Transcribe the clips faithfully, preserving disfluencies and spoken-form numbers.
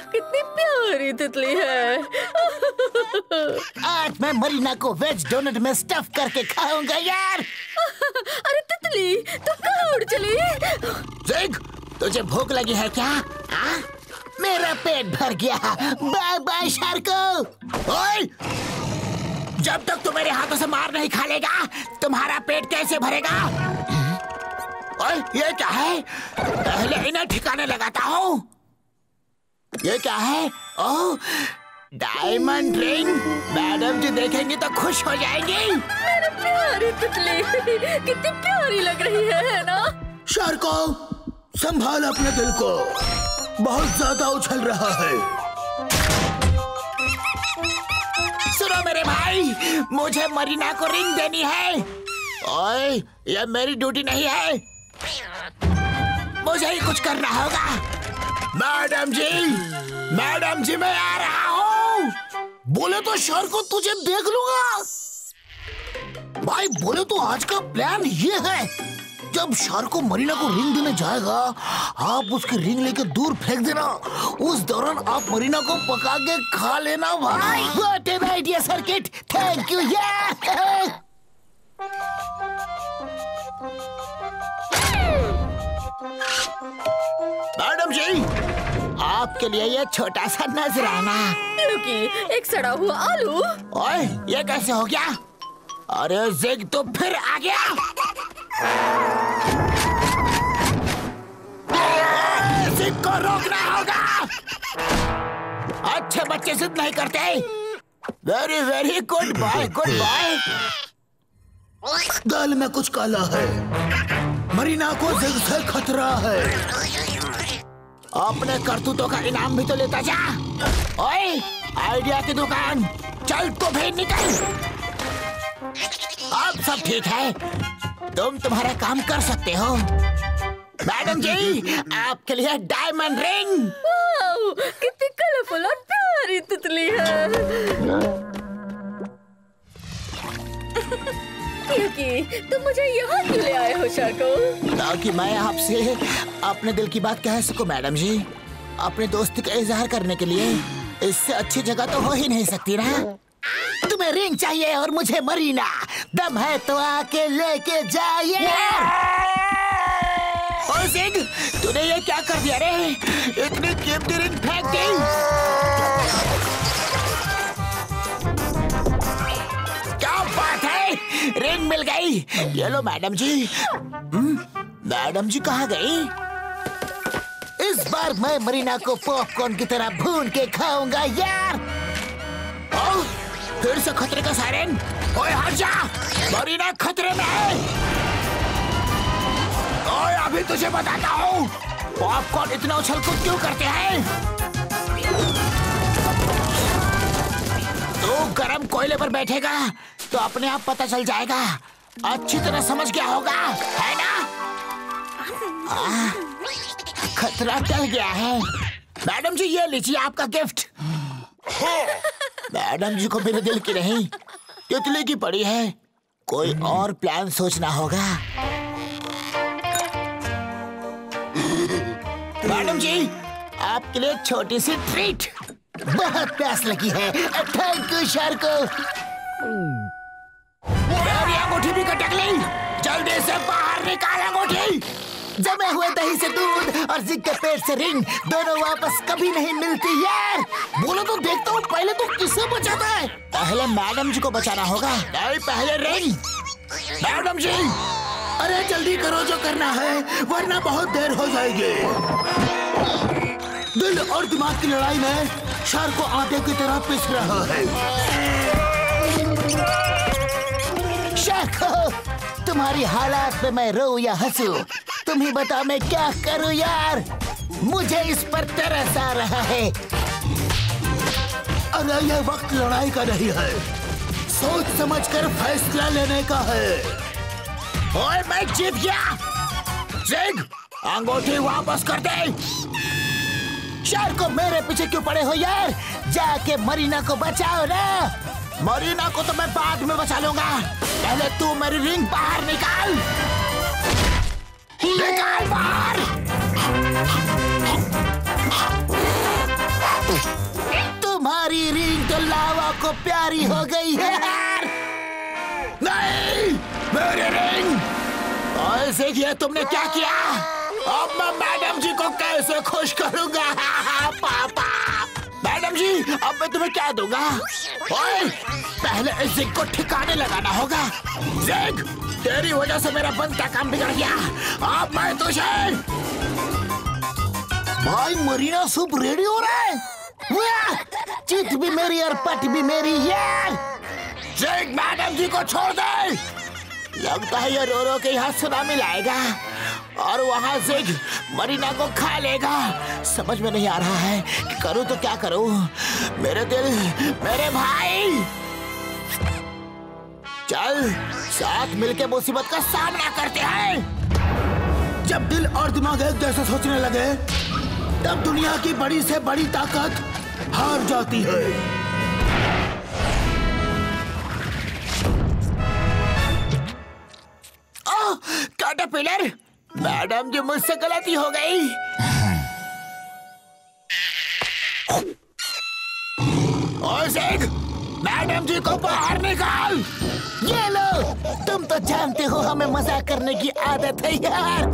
कितनी प्यारी तितली है। आज मैं मरीना को वेज डोनट में स्टफ करके खाऊंगा यार। अरे तितली, तुम कहाँ उड़ चली? जिग, तुझे भूख लगी है क्या? आ? मेरा पेट भर गया। Bye bye Sharko. ओए, जब तक तू मेरे हाथों से मार नहीं खा लेगा, तुम्हारा पेट कैसे भरेगा? ओए, ये क्या है? पहले इन्हें ठिकाने लगाता हूँ। ये क्या है? Oh, diamond ring. Madam ji देखेंगी तो खुश हो जाएंगी। मेरी प्यारी तितली, कितनी प्यारी लग रही है, है ना? शार्को, संभाल अपने दिल को, बहुत ज्यादा उछल रहा है। सुनो मेरे भाई, मुझे मरीना को रिंग देनी है। ओए, ये मेरी ड्यूटी नहीं है, मुझे ही कुछ करना होगा। मैडम जी, मैडम जी मैं आ रहा हूँ। बोले तो शार्को तुझे देख लूंगा। भाई बोले तो आज का प्लान ये है, जब शार्को मरीना को रिंग देने जाएगा, आप उसकी रिंग लेके दूर फेंक देना। उस दौरान आप मरीना को पका के खा लेना भाई। What an idea Circuit, thank you यार। मैडम जी, आपके लिए ये छोटा सा नजराना। लुकी, एक सड़ा हुआ आलू। ओए, ये कैसे हो गया? अरे जिग तो फिर आ गया। जिग को रोकना होगा। अच्छे बच्चे जिद नहीं करते। Very very good boy, good boy. दाल में कुछ काला है, मरीना को जिग से खतरा है। अपने करतूतों का इनाम भी तो लेता जा। ओए, आइडिया की दुकान, चल तो भी निकल। अब सब ठीक है, तुम तुम्हारा काम कर सकते हो। मैडम जी, आपके लिए डायमंड रिंग। वाओ, कितनी कलरफुल और प्यारी तितली है। क्योंकि तुम मुझे यहाँ क्यों ले आए हो शार्को? ताकि मैं आपसे अपने दिल की बात कह सकूं मैडम जी। अपने दोस्ती का इजहार करने के लिए इससे अच्छी जगह तो हो ही नहीं सकती ना। तुम्हें रिंग चाहिए और मुझे मरीना। दम है तो आके लेके जाइए। ओ जिग, तूने ये क्या कर दिया रे? इतनी कीमती रिंग फेंक दी। क्या बात है, रिंग मिल गई। ये लो मैडम जी। मैडम जी कहाँ गई? इस बार मैं मरीना को पॉपकॉर्न की तरह भून के खाऊंगा यार। ओ, फिर से खतरे का सायरन। ओए हट जा, मरीना खतरे में है। ओए अभी तुझे बताता हूँ, पॉपकॉर्न इतना उछल कूद क्यों करते हैं? तू गरम कोयले पर बैठेगा तो अपने आप पता चल जाएगा। अच्छी तरह समझ गया होगा, है ना? आ, खतरा टल गया है। मैडम जी ये लीजिए आपका गिफ्ट। मैडम जी को मेरे दिल की नहीं, तितली की पड़ी है। कोई और प्लान सोचना होगा। मैडम जी, आपके लिए छोटी सी ट्रीट। बहुत प्यास लगी है। Thank you Sharko. मेरी अंगूठी भी कटक ली, जल्दी से बाहर निकाल अंगूठी। जमे हुए दही से दूध और जिग के पेट से रिंग, दोनों वापस कभी नहीं मिलती यार। बोलो तो देखता हूँ पहले तो किसे बचाता है। पहले मैडम जी को बचाना होगा। नहीं, पहले रिंग। मैडम जी, अरे जल्दी करो जो करना है, वरना बहुत देर हो जाएगी। दिल और दिमाग की लड़ाई में शार्को आटे की तरह पिस रहा है। शार्को, तुम्हारी हालात में मैं रो या हंसू, तुम ही बताओ मैं क्या करूं यार। मुझे इस पर तरस आ रहा है। अरे ये वक्त लड़ाई का नहीं है, सोच समझकर फैसला लेने का है। ओए मैं जीत गया। जिग, अंगूठी वापस कर दे। शार्को, मेरे पीछे क्यों पड़े हो यार? जाके मरीना को बचाओ ना। मरीना को तो मैं बाद में बचा लूंगा, पहले तू मेरी रिंग बाहर निकाल। निकाल बाहर। तुम्हारी रिंग तो लावा को प्यारी हो गई है यार। नहीं, मेरी रिंग। ऐसे किया तुमने क्या किया? अब मैं मैडम जी को कैसे खुश करूंगा? पापा, मैडम जी, अब मैं तुम्हें क्या दूंगा? ओए, पहले इस जिग को ठिकाने लगाना होगा। जिग, तेरी वजह से मेरा बनता काम बिगड़ गया। अब मैं तुझे। भाई मरीना सूप रेडी हो रहा है। चित भी मेरी और पट भी मेरी है। जिग, मैडम जी को छोड़ दे। लगता है ये रो रो के यहाँ सुनामी लाएगा और वहाँ जिग मरीना को खा लेगा। समझ में नहीं आ रहा है कि करूँ तो क्या करूँ। मेरे दिल, मेरे भाई, चल साथ मिलके मुसीबत का सामना करते हैं। जब दिल और दिमाग एक जैसे सोचने लगे तब दुनिया की बड़ी से बड़ी ताकत हार जाती है। ओह, कैटरपिलर, मैडम जी मुझसे गलती हो गई। और जिग, मैडम जी को बाहर निकाल। ये लो, तुम तो जानते हो हमें मजाक करने की आदत है यार।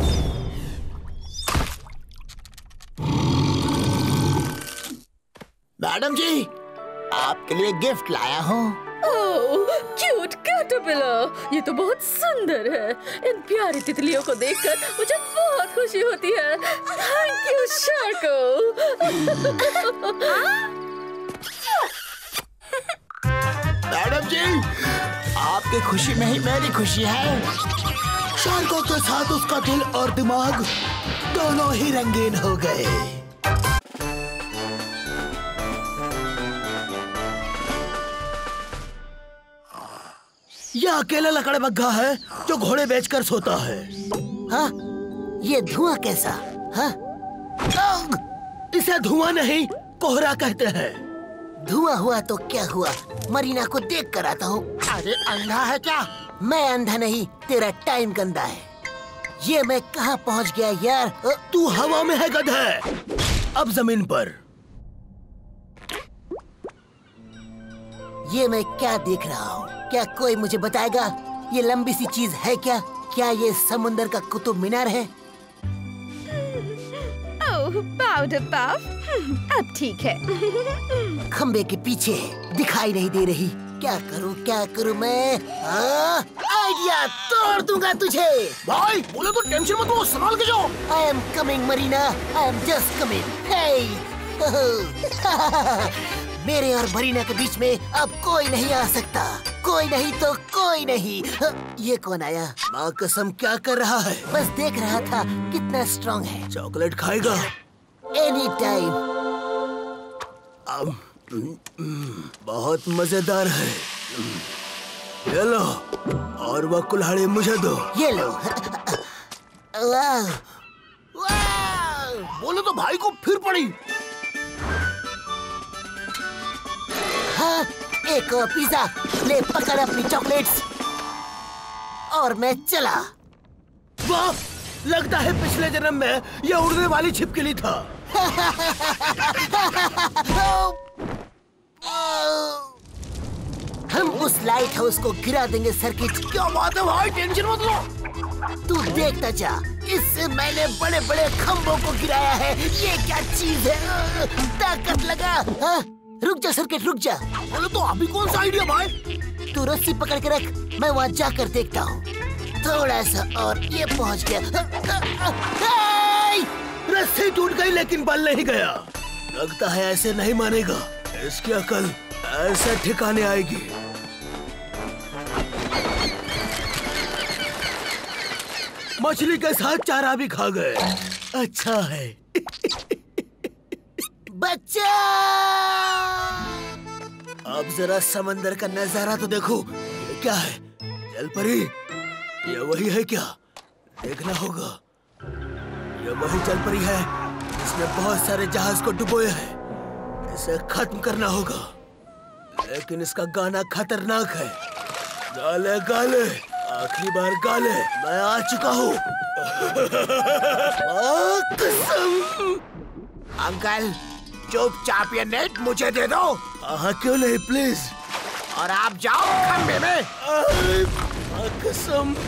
मैडम जी, आपके लिए गिफ्ट लाया हूँ। ओह, क्यूट कैटरपिलर, ये तो बहुत सुंदर है। इन प्यारी तितलियों को देखकर मुझे बहुत खुशी होती है। Thank you Sharko. Madam ji, आपकी खुशी में ही मेरी खुशी है। शार्को के साथ उसका दिल और दिमाग दोनों ही रंगीन हो गए। यह अकेला लकड़बग्घा है जो घोड़े बेचकर सोता है। हाँ? ये धुआं कैसा? हाँ? इसे धुआं नहीं, कोहरा कहते हैं। धुआं हुआ तो क्या हुआ? मरीना को देख कर आता हूँ। अरे अंधा है क्या? मैं अंधा नहीं, तेरा टाइम गंदा है। ये मैं कहाँ पहुँच गया यार? तू हवा में है गधे, अब जमीन पर। ये मैं क्या देख रहा हूँ? क्या कोई मुझे बताएगा ये लंबी सी चीज है क्या? क्या ये समुंदर का कुतुब मीनार है? ओह, पाउडर पफ, अब ठीक है। खंबे के पीछे दिखाई नहीं दे रही। क्या करूं क्या करूं मैं? आइडिया, तोड़ दूंगा तुझे। भाई बोले तो टेंशन मत लो, संभाल के जाओ। I am coming Marina, I am just coming. हे मेरे और मरीना के बीच में अब कोई नहीं आ सकता। कोई नहीं तो कोई नहीं। ये कौन आया? माँ कसम, क्या कर रहा है? बस देख रहा था कितना स्ट्रॉन्ग है। चॉकलेट खाएगा? Any time. बहुत मजेदार है। ये लो, और वह कुल्हाड़ी मुझे दो। ये लो। वाह, वाह। बोले तो भाई को फिर पड़ी। हाँ, एक और पिज्जा। ले पकड़ अपनी चॉकलेट्स। और मैं चला। वाह, लगता है पिछले जन्म में यह उड़ने वाली छिपकली था। हम उस लाइट हाउस को गिरा देंगे सर्किट। क्या बात है भाई, टेंशन मत लो। तू देखता जा, इससे मैंने बड़े बड़े खंभों को गिराया है। ये क्या चीज है? ताकत लगा। हाँ? रुक जा सर्किट, रुक जा। बोले तो अभी कौन सा आइडिया भाई? तू रस्सी पकड़ के रख, मैं वहाँ जाकर देखता हूँ। थोड़ा सा और ये पहुँच गया। रस्सी टूट गई लेकिन बल नहीं गया। लगता है ऐसे नहीं मानेगा। इसकी अकल ऐसे ठिकाने आएगी। मछली के साथ चारा भी खा गए। अच्छा है। बच्चा! अब जरा समंदर का नजारा तो देखो। ये क्या है? जल परी? ये वही है क्या? देखना होगा। ये वही जल परी है जिसने बहुत सारे जहाज को डुबोया है। इसे खत्म करना होगा, लेकिन इसका गाना खतरनाक है। गाले गाले, आखिरी बार गाले, मैं आ चुका हूँ। अंकल, चुपचाप ये नेट मुझे दे दो। हाँ क्यों नहीं प्लीज। और आप जाओ खंबे में। कसम,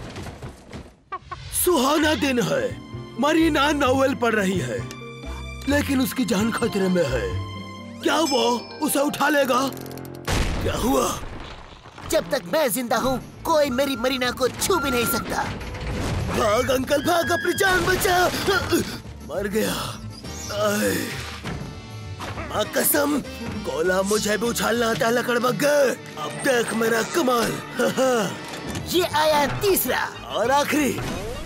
सुहाना दिन है। मरीना नॉवेल पढ़ रही है, लेकिन उसकी जान खतरे में है। क्या वो उसे उठा लेगा? क्या हुआ? जब तक मैं जिंदा हूँ कोई मेरी मरीना को छू भी नहीं सकता। भाग अंकल भाग, अपनी जान बचा। मर गया। आए। माँ कसम, गोला मुझे भी उछालना आता है लकड़बग्गे। अब देख मेरा कमाल। ये आया तीसरा और आखिरी।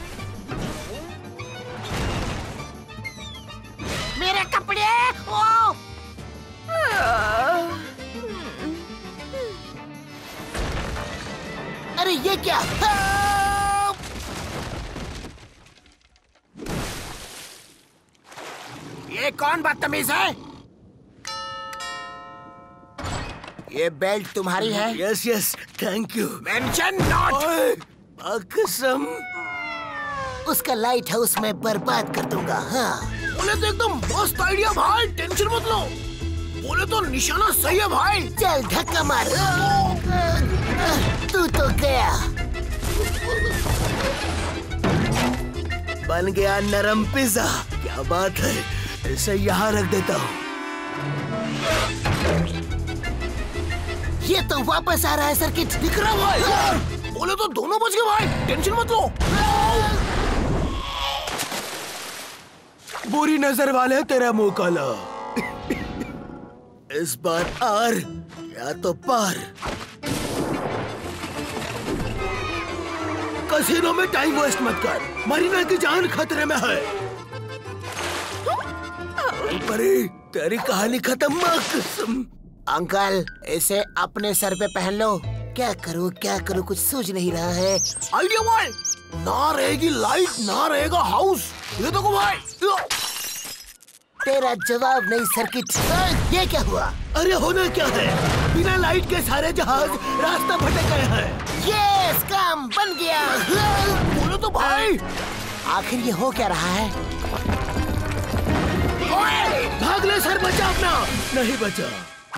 मेरे कपड़े। ओ! अरे ये क्या? ये कौन बदतमीज है? ये बेल्ट तुम्हारी है? Yes yes thank you. Mention not. कसम, उसका लाइट हाउस में बर्बाद कर दूंगा। हाँ बोले तो एकदम मस्त आइडिया भाई, टेंशन मत लो। बोले तो निशाना सही है भाई। चल धक्का मार। तू तो गया। बन गया नरम पिज्जा। क्या बात है, इसे यहाँ रख देता हूँ। ये तो वापस आ रहा है सर्किट। दिख रहा भाई। बोले तो दोनों बच गए भाई, टेंशन मत लो। बुरी नजर वाले तेरा मुंह काला। इस बार आर या तो पार। कसीनो में टाइम वेस्ट मत कर, मरीना की जान खतरे में है। परी, तेरी कहानी खत्म। माँ कसम। अंकल इसे अपने सर पे पहन लो। क्या करूं क्या करूं कुछ सूझ नहीं रहा है। आइडिया भाई, ना रहेगी लाइट ना रहेगा हाउस। ये देखो भाई। तेरा जवाब नहीं सर्किट। ये क्या हुआ? अरे होना क्या है, बिना लाइट के सारे जहाज रास्ता भटक गए हैं। ये काम बन गया। बोलो तो भाई। आखिर ये हो क्या रहा है? भाग ले सर, बचा अपना। नहीं बचा।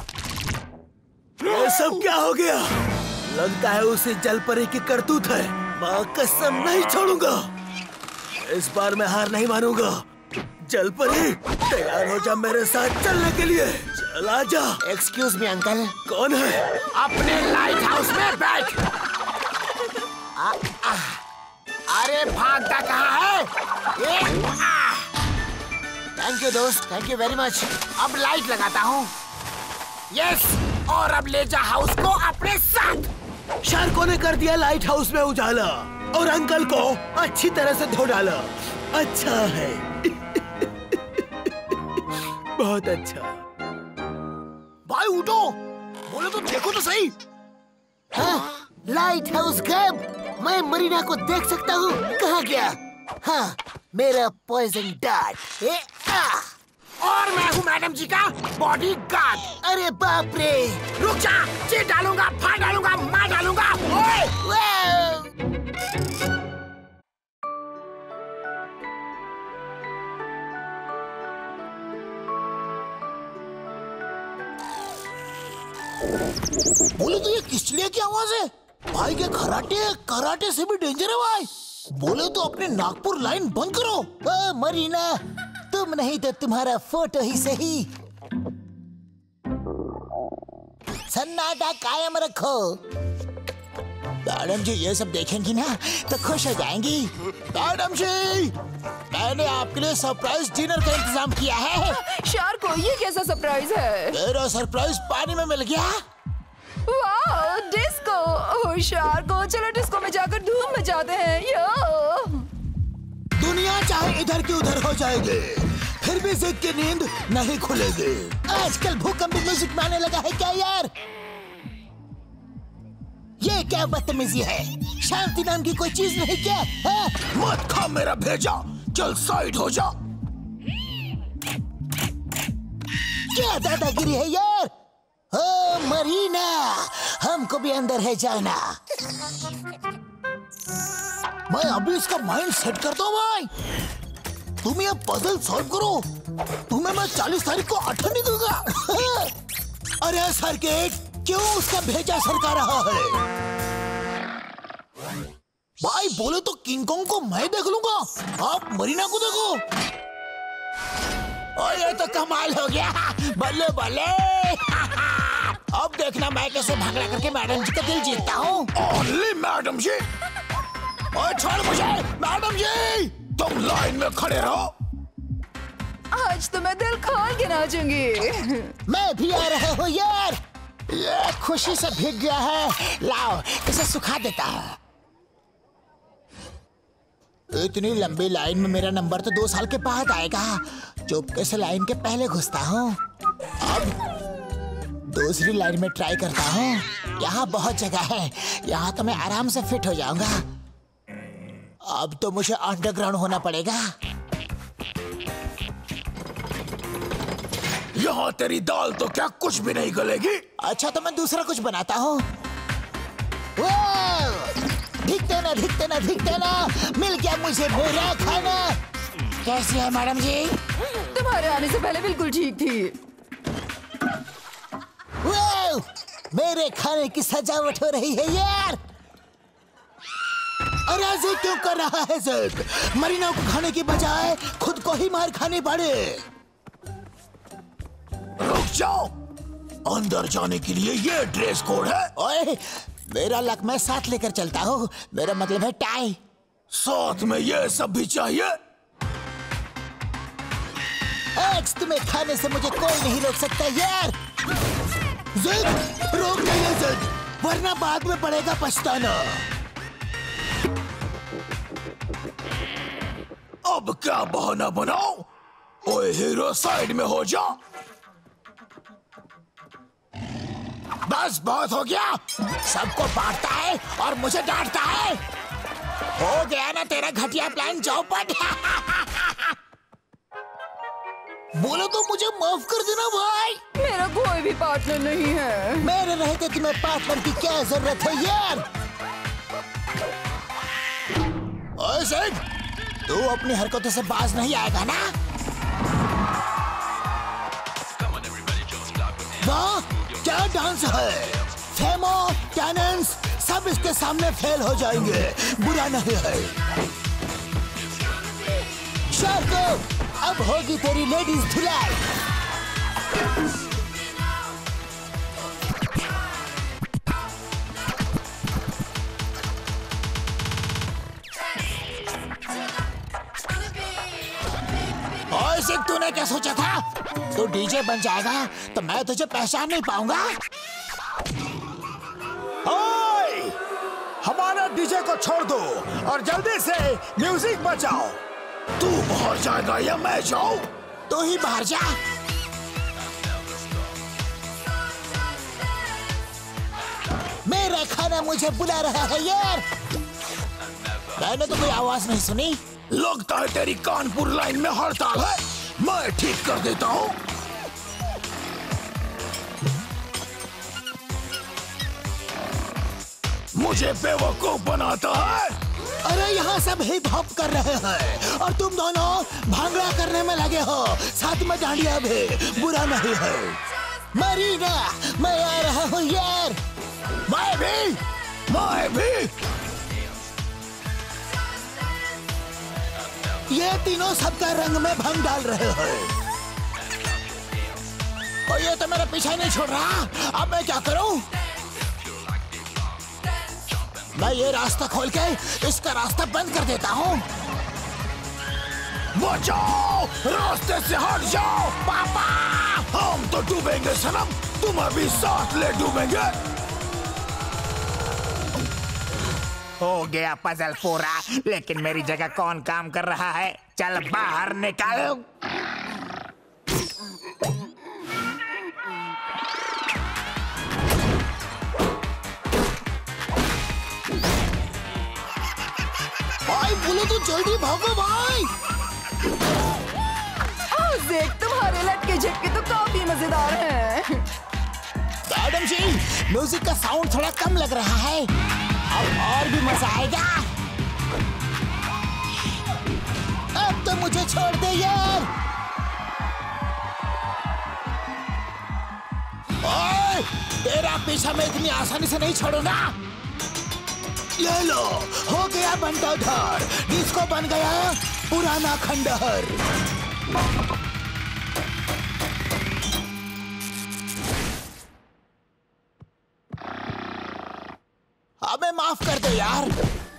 ये सब क्या हो गया? लगता है उसे जल परी की करतूत है। माँ कसम नहीं छोड़ूंगा। इस बार मैं हार नहीं मानूंगा। जल परी तैयार हो जा मेरे साथ चलने के लिए। चला जा। Excuse me uncle. कौन है? अपने लाइट हाउस में बैठ। आ, आ, अरे भागता कहाँ है? थैंक यू दोस्त, थैंक यू वेरी मच। अब लाइट लगाता हूँ। यस, और अब ले जा हाउस को अपने साथ। शार्कों ने कर दिया लाइट हाउस में उजाला और अंकल को अच्छी तरह से धो डाला। अच्छा है। बहुत अच्छा। भाई उठो, बोले तो देखो तो सही। हाँ, लाइट हाउस गायब। मैं मरीना को देख सकता हूँ। कहाँ गया? हाँ, मेरा पॉइजन डार्ट। ए, आ! और मैं हूँ मैडम जी का बॉडी गार्ड। अरे बाप रे, रुक जा, चीर डालूंगा, फाड़ डालूंगा, मार डालूंगा। ओए, बोले तो ये किस चिड़िया की आवाज है? भाई के खराटे कराटे से भी डेंजर है भाई। बोले तो अपने नागपुर लाइन बंद करो। ओ मरीना, तुम नहीं तो तुम्हारा फोटो ही सही। सन्नाटा कायम रखो। मैडम जी ये सब देखेंगी ना तो खुश हो जाएंगी। मैडम जी, मैंने आपके लिए सरप्राइज डिनर का इंतजाम किया है। शार्को, ये कैसा सरप्राइज है? मेरा सरप्राइज पानी में मिल गया। वाह, डिस्को। ओह शार्को, चलो डिस्को में जाकर धूम मचाते हैं। यो। दुनिया चाहे इधर की उधर हो जाएगी, फिर भी जिद की नींद नहीं खुलेगी। आजकल भूकंप भी म्यूजिक में आने लगा है क्या यार? ये क्या बदतमीजी है? शांति नाम की कोई चीज नहीं क्या? हाँ? मत खा मेरा भेजा, चल साइड हो जा। क्या दादागिरी है यार? ओ मरीना, हमको भी अंदर है जाना। मैं अभी इसका माइंड सेट करता हूँ भाई। तुम ये पजल सॉल्व करो, तुम्हें मैं चालीस तारीख को अठन्नी दूंगा। अरे सर के क्यों उसका भेजा सरका रहा है? भाई बोले तो किंग कॉन्ग को मैं देख लूंगा, आप मरीना को देखो। ओ ये तो कमाल हो गया, बल्ले बल्ले। अब देखना मैं कैसे झगड़ा करके मैडम जी का दिल जीतता हूँ। Only madam ji. ओए छोड़ मुझे, मैडम जी तुम लाइन में खड़े रहो। आज तो मैं दिल खोल के नाचूंगी। मैं भी आ रहा हूँ यार, ये खुशी से भीग गया है। लाओ इसे सुखा देता है। इतनी लंबी लाइन में मेरा नंबर तो दो साल के बाद आएगा। चुपके से लाइन के पहले घुसता हूँ। अब दूसरी लाइन में ट्राई करता हूँ। यहाँ बहुत जगह है, यहाँ तो मैं आराम से फिट हो जाऊंगा। अब तो मुझे अंडरग्राउंड होना पड़ेगा। यहाँ तेरी दाल तो क्या कुछ भी नहीं गलेगी। अच्छा तो मैं दूसरा कुछ बनाता हूँ। धिकते ना धिकते ना धिकते ना, मिल गया मुझे मेरा खाना। कैसी है मैडम जी? तुम्हारे आने से पहले बिल्कुल ठीक थी। वाह, मेरे खाने की सजावट हो रही है यार। अरे ऐसे क्यों कर रहा है ज़ेक? मरीना को खाने की बजाय खुद को ही मार खानी पड़े। रुक जाओ, अंदर जाने के लिए ये ड्रेस कोड है। ओए, मेरा लक मैं साथ लेकर चलता हूँ, मेरा मतलब है टाई। साथ में ये सब भी चाहिए। एक्स तुम्हें खाने से मुझे कोई नहीं रोक सकता यार। ज़ेक, रोक नहीं ज़ेक, वरना बाद में पड़ेगा पछताना। अब क्या बहाना बनाओ? ओए हीरो साइड में हो जा। बस बहुत हो गया, सबको बांटता है और मुझे डांटता है। हो गया ना तेरा घटिया प्लान चौपट। बोलो तो मुझे माफ कर देना भाई। मेरा कोई भी पार्टनर नहीं है। मेरे रहते तुम्हें पार्टनर की क्या जरूरत है यार। ओए ज़ेक, तू अपनी हरकतों से बाज नहीं आएगा ना? वाह, क्या डांस है। फेमो, कैनन्स सब इसके सामने फेल हो जाएंगे। बुरा नहीं है। शार्को, अब होगी तेरी लेडीज धुलाई। ओए ज़ेक, तूने क्या सोचा था? तू डीजे बन जाएगा तो मैं तुझे पहचान नहीं पाऊंगा। ओए, हमारा डीजे को छोड़ दो और जल्दी से म्यूजिक बजाओ। तू बाहर जाएगा या मैं जाऊं? तू ही बाहर जा। मेरा खाना मुझे बुला रहा है यार। मैंने तो कोई आवाज नहीं सुनी। लगता है तेरी कानपुर लाइन में हड़ताल है। मैं ठीक कर देता हूँ। मुझे बेवकूफ बनाता है। अरे यहाँ सब हिप हॉप कर रहे हैं और तुम दोनों भांगड़ा करने में लगे हो, साथ में डांडिया भी। बुरा नहीं है। मरीना, मैं आ रहा हूँ यार। मैं भी, मैं भी। ये तीनों सबका रंग में भंग डाल रहे हैं और ये तो मेरा पीछा नहीं छोड़ रहा। अब मैं क्या करूं? मैं ये रास्ता खोल के इसका रास्ता बंद कर देता हूं। बचाओ, रास्ते से हट जाओ। पापा, हम तो डूबेंगे सनम, तुम्हें भी साथ ले डूबेंगे। हो गया पजल पूरा, लेकिन मेरी जगह कौन काम कर रहा है? चल बाहर निकालो। भाई बोलो तो जल्दी भागो भाई। ज़ेक, तुम्हारे लटके झटके तो काफी मजेदार हैं। मैडम जी, म्यूजिक का साउंड थोड़ा कम लग रहा है, अब और भी मजा आएगा। अब तो मुझे छोड़ दे यार। तेरा पीछा मैं इतनी आसानी से नहीं छोड़ूंगा। ले लो, हो गया बंटाधार, डिस्को बन गया पुराना खंडहर। हमें माफ कर दो यार,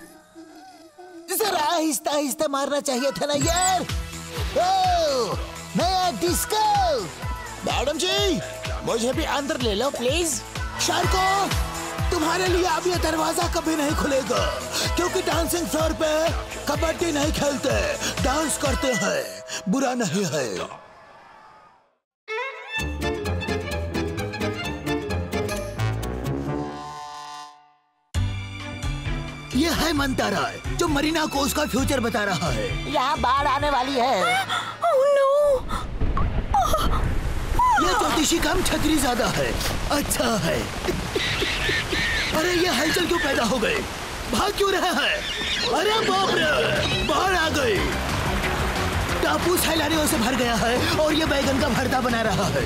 जरा आहिस्ता आहिस्ता मारना चाहिए था ना यार। ओ, नया डिस्को। मैडम जी, मुझे भी अंदर ले लो प्लीज। शार्को, तुम्हारे लिए अब ये दरवाजा कभी नहीं खुलेगा, क्योंकि डांसिंग फ्लोर पे कबड्डी नहीं खेलते, डांस करते हैं। बुरा नहीं है। ये है मंतारा, जो मरीना को उसका फ्यूचर बता रहा है। यहाँ बाढ़ आने वाली है। Oh no! ये ज्योतिषी कम छतरी ज्यादा है। अच्छा है। अरे ये हलचल क्यों पैदा हो गई? भाग क्यों रहा है? अरे बाप रे, बाढ़ आ गई। टापू सैलानियों से भर गया है और ये बैगन का भरता बना रहा है।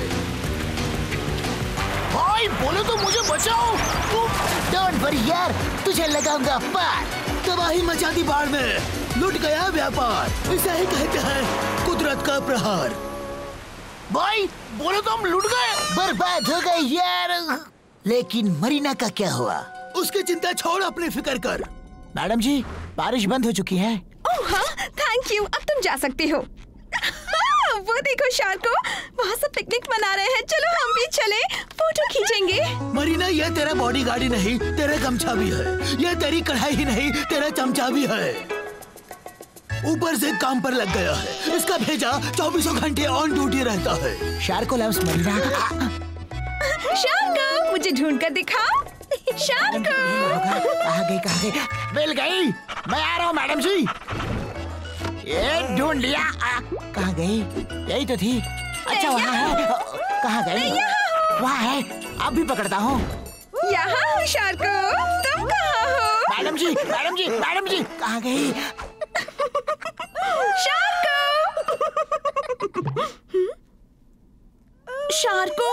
भाई बोलो तो मुझे बचाओ। डोंट वरी यार, तुझे लगाऊंगा पार। तबाही मचा दी बाढ़ में, लूट गया व्यापार। इसे ही कहते हैं कुदरत का प्रहार। भाई बोलो तो हम लूट गए, बर्बाद हो गए यार। लेकिन मरीना का क्या हुआ? उसकी चिंता छोड़, अपनी फिक्र कर। मैडम जी, बारिश बंद हो चुकी है। ओह हाँ, थैंक यू। अब तुम जा सकते हो। वो देखो शार्को, वहाँ सब पिकनिक मना रहे हैं। चलो हम भी चले, फोटो खींचेंगे। मरीना, ये तेरा बॉडीगार्ड ही नहीं, तेरा गमछा भी है। ये तेरी कढ़ाई ही नहीं, तेरा चमचा भी है। ऊपर से काम पर लग गया है। इसका भेजा चौबीसों घंटे ऑन ड्यूटी रहता है। शार्को लव्स मरीना। शार्को, मुझे ढूंढ कर दिखाओ। शार्को, कहाँ गई कहाँ गई? मिल गई, मैं आ रहा हूँ मैडम जी। ये ढूंढ लिया। कहाँ गई? यही तो थी। अच्छा वहाँ है। कहाँ गई? वहाँ है, अब भी पकड़ता हूँ। यहाँ हूँ शार्को, तुम कहाँ हो? Madam ji, madam ji, madam ji, कहाँ गई? शार्को! शार्को?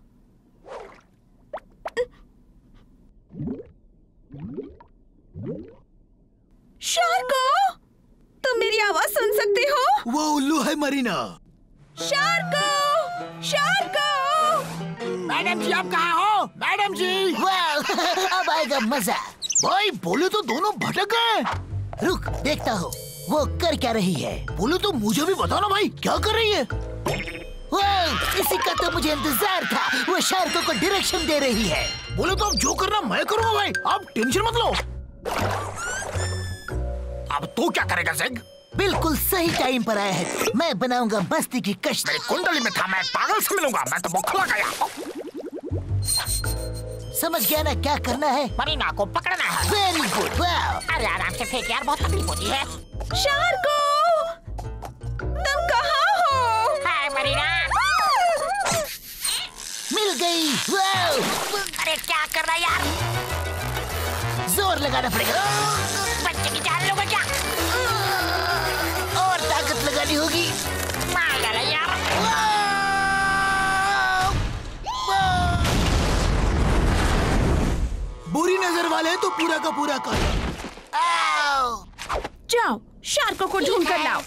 शार्को, तुम मेरी आवाज सुन सकते हो? वो उल्लू है मरीना। शार्को! शार्को! मैडम जी, आप कहाँ हो? मैडम जी, वाह, अब आएगा मजा। भाई बोले तो दोनों भटक गए। रुक, देखता हूँ वो कर क्या रही है। बोले तो मुझे भी बताओ ना भाई, क्या कर रही है? वाह, इसी का तो मुझे इंतजार था। वो शार्को को डायरेक्शन दे रही है। बोले तो अब जो करना मैं करूँगा भाई, आप टेंशन मत लो। अब तू क्या करेगा ज़ेग? बिल्कुल सही टाइम पर आया है। मैं बनाऊंगा मस्ती की कश्ती। मेरी कुंडली में था, मैं पागल से मिलूंगा। मैं तो बौखला गया। समझ गया ना क्या करना है? मरीना को पकड़ना है। Very good. वाह, अरे आराम से फेंक यार, बहुत तकलीफ होती है। शार्को, तुम कहाँ हो? हाय मरीना, मिल गई। वाह, अरे क्या कर रहा है यार? जोर लगाना पड़ेगा। बच्चे की जान लोगे क्या? और ताकत लगानी होगी। मार डाला यार। बुरी नजर वाले तो पूरा का पूरा कर। जाओ, शार्को को ढूंढ कर लाओ।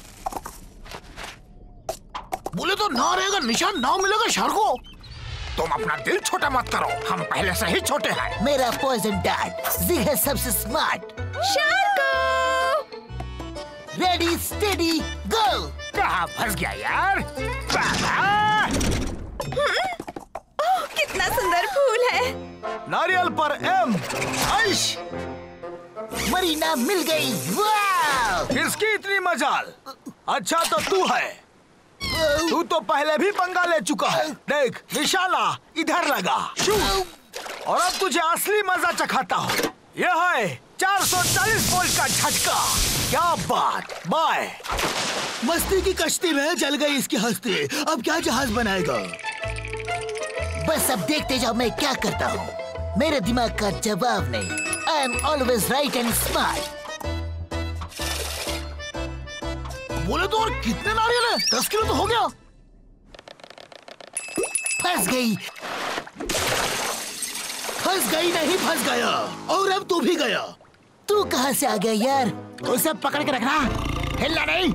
बोले तो ना रहेगा निशान, ना मिलेगा शार्को। तुम अपना दिल छोटा मत करो, हम पहले से ही छोटे हैं। मेरा पॉइजन डार्ट ज़िग है सबसे smart. Sharko! Ready steady go. कहाँ फंस गया यार? ओह, कितना सुंदर फूल है। नारियल पर एम। आइश, मरीना मिल गई। वाह, किसकी इतनी मजाल? अच्छा तो तू है। तू तो पहले भी पंगा ले चुका है। देख, निशाना इधर लगा। और अब तुझे असली मजा चखाता हूँ। यह है चार सौ चालीस वोल्ट का झटका। क्या बात। बाय। मस्ती की कश्ती में जल गई इसकी हस्ती। अब क्या जहाज बनाएगा? बस अब देखते जाओ मैं क्या करता हूँ। मेरे दिमाग का जवाब नहीं। I am always right and smart. बोले तो और कितने नारियल है? दस किलो तो हो गया। फंस गई। फंस गई नहीं फंस गया, और अब तू भी गया। तू कहाँ से आ गया यार? उसे पकड़ के रखना, हिलना नहीं।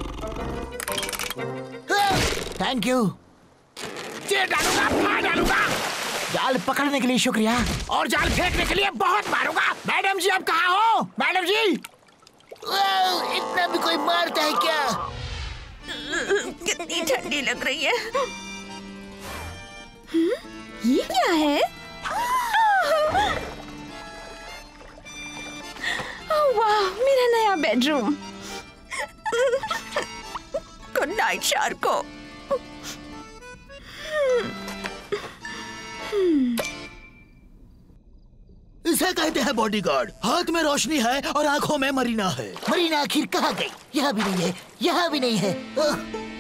Thank you. ये डालूंगा, मार डालूंगा। जाल पकड़ने के लिए शुक्रिया, और जाल फेंकने के लिए बहुत मारूंगा। मैडम जी, अब कहाँ हो? मैडम जी, इतना भी कोई मारता है क्या? कितनी ठंडी लग रही है। हुँ? ये क्या है? ओह वाह, मेरा नया बेडरूम। Good night शार्को। इसे कहते हैं बॉडीगार्ड। हाथ में रोशनी है और आंखों में मरीना है। मरीना आखिर कहाँ गई? यहाँ भी नहीं है, यहाँ भी नहीं है। ओह।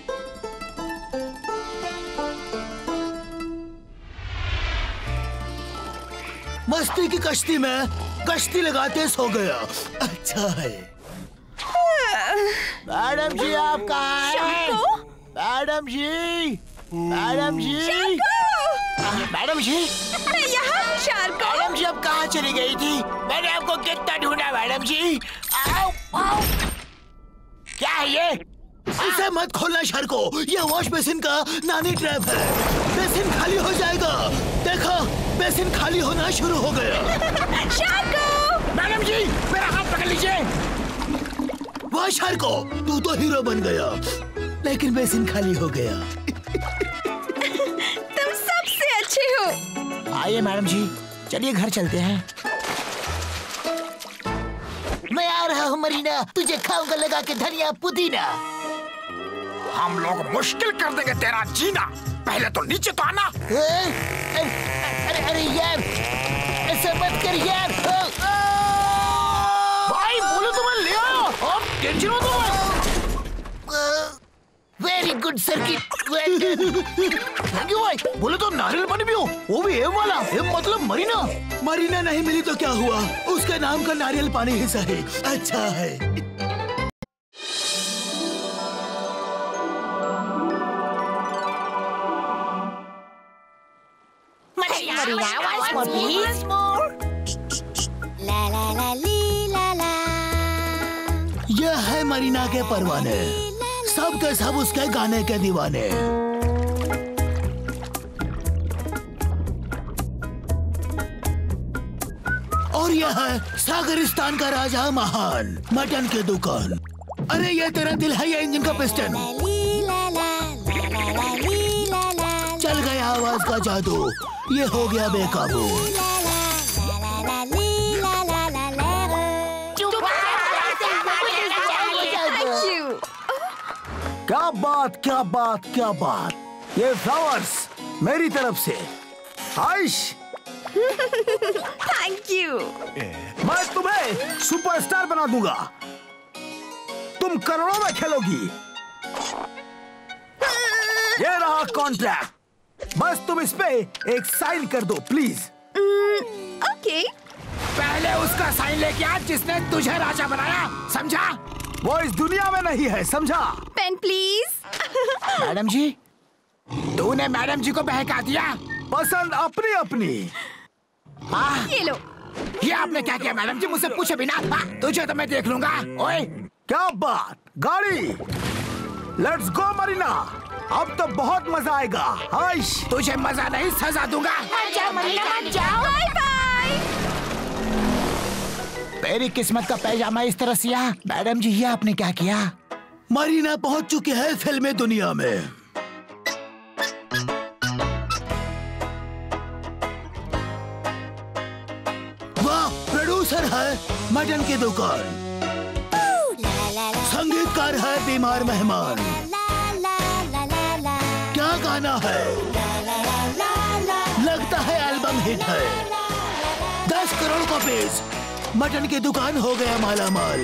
मस्ती की कश्ती में कश्ती लगाते सो गया। अच्छा है। मैडम जी, आप कहाँ हैं? Madam ji, madam ji, madam ji, मैं यहाँ हूँ शार्को। मैडम जी, अब कहाँ चली गई थी? मैंने आपको कितना ढूंढा मैडम जी। आओ, आओ। क्या है ये? इसे मत खोलना शार्को, ये वॉश बेसिन का नानी ट्रैप है। बेसिन खाली हो जाएगा। देखो, बेसिन खाली होना शुरू हो गया। शार्को! मैडम जी, मेरा हाथ पकड़ लीजिए। वाह शार्को, तू तो हीरो बन गया, लेकिन बेसिन खाली हो गया। तुम सबसे अच्छे हो। आइए मैडम जी, चलिए घर चलते हैं। मैं आ रहा हूँ मरीना, तुझे खाऊंगा लगा के धनिया पुदीना। हम लोग मुश्किल कर देंगे तेरा जीना। पहले तो नीचे तो आना। अरे अरे, अरे यार, ऐसा मत कर यार। भाई बोले तो मैं ले आया, अब टेंशन मत लो। Very good Circuit. Thank you भाई। बोले तो नारियल पानी पियो, वो भी एम वाला। एम मतलब मरीना। मरीना नहीं मिली तो क्या हुआ, उसके नाम का नारियल पानी ही सही। अच्छा है। यह है मरीना के परवाने, सब के सब उसके गाने के दीवाने। और यह है सागरिस्तान का राजा महान, मटन की दुकान। अरे ये तेरा दिल है या इंजन का पिस्टन? चल गया आवाज का जादू, ये हो गया बेकाबू। क्या बात, क्या बात, क्या बात। ये फ्लावर्स मेरी तरफ से। आइश, थैंक यू। मैं तुम्हें सुपरस्टार बना दूंगा, तुम करोड़ों में खेलोगी। ये रहा कॉन्ट्रैक्ट, बस तुम इस पे एक साइन कर दो प्लीज। ओके। पहले उसका साइन लेके आ जिसने तुझे राजा बनाया, समझा? वो इस दुनिया में नहीं है, समझा? Pen please. मैडम जी, तूने मैडम जी को बहका दिया। पसंद अपनी अपनी। हाँ, ये लो। ये आपने क्या किया मैडम जी? मुझसे पूछे बिना। हाँ, तुझे तो मैं देख लूंगा। ओए, क्या बात, गाड़ी। लेट्स गो मरीना, अब तो बहुत मजा आएगा। आइश, तुझे मजा नहीं सजा दूंगा। मत जाओ मरीना, मत जाओ। Bye bye. मेरी किस्मत का पैजामा इस तरह सिया। मैडम जी, ये आपने क्या किया? मरीना पहुंच चुकी है फिल्मी दुनिया में। वाह, प्रोड्यूसर है मटन की दुकान, संगीतकार है बीमार मेहमान। क्या गाना है, लगता है एल्बम हिट है। दस करोड़ कॉपीज, मटन की दुकान हो गया माला माल।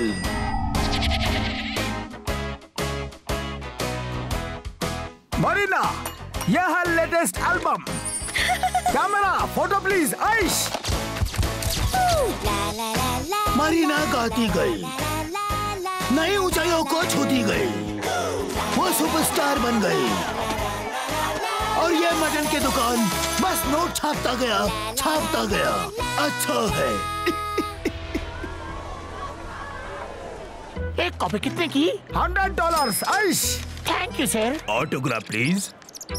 मरीना, यह है latest album. Camera, photo please. आइश। मरीना गाती गई, नई ऊंचाइयों को छूती गई, वो सुपरस्टार बन गई। और ये मटन की दुकान बस नोट छापता गया छापता गया। अच्छा है। एक कॉपी कितने की? Hundred dollar. आइश। Thank you sir. Autograph please.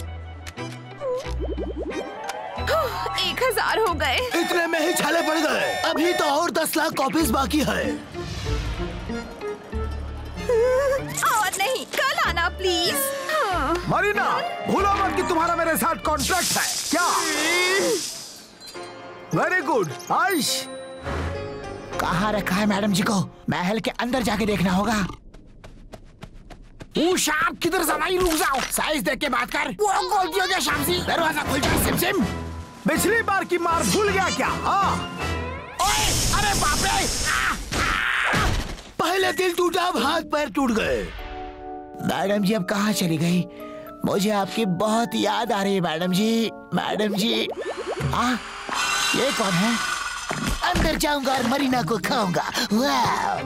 एक हजार हो गए। इतने में ही छाले पड़ गए। अभी तो और दस लाख कॉपीज बाकी है। और नहीं, कल आना प्लीज। हाँ। मरीना, भूलो मत कि तुम्हारा मेरे साथ कॉन्ट्रैक्ट है। क्या? Very good. आइश। कहाँ रखा है मैडम जी को? महल के अंदर जाके देखना होगा। उषा, आप किधर से भाई? रुक जाओ, साइज देख के बात कर। वो गोल दिया शामसी, दरवाजा खुल जाए। सिम सिम, पिछली बार की मार भूल गया क्या? हाँ। ओए, अरे बाप रे! पहले दिल टूटा, अब हाथ पैर टूट गए। मैडम जी अब कहाँ चली गई? मुझे आपकी बहुत याद आ रही है मैडम जी। मैडम जी, हाँ, ये कौन है? अंदर जाऊंगा और मरीना को खाऊंगा। वाह!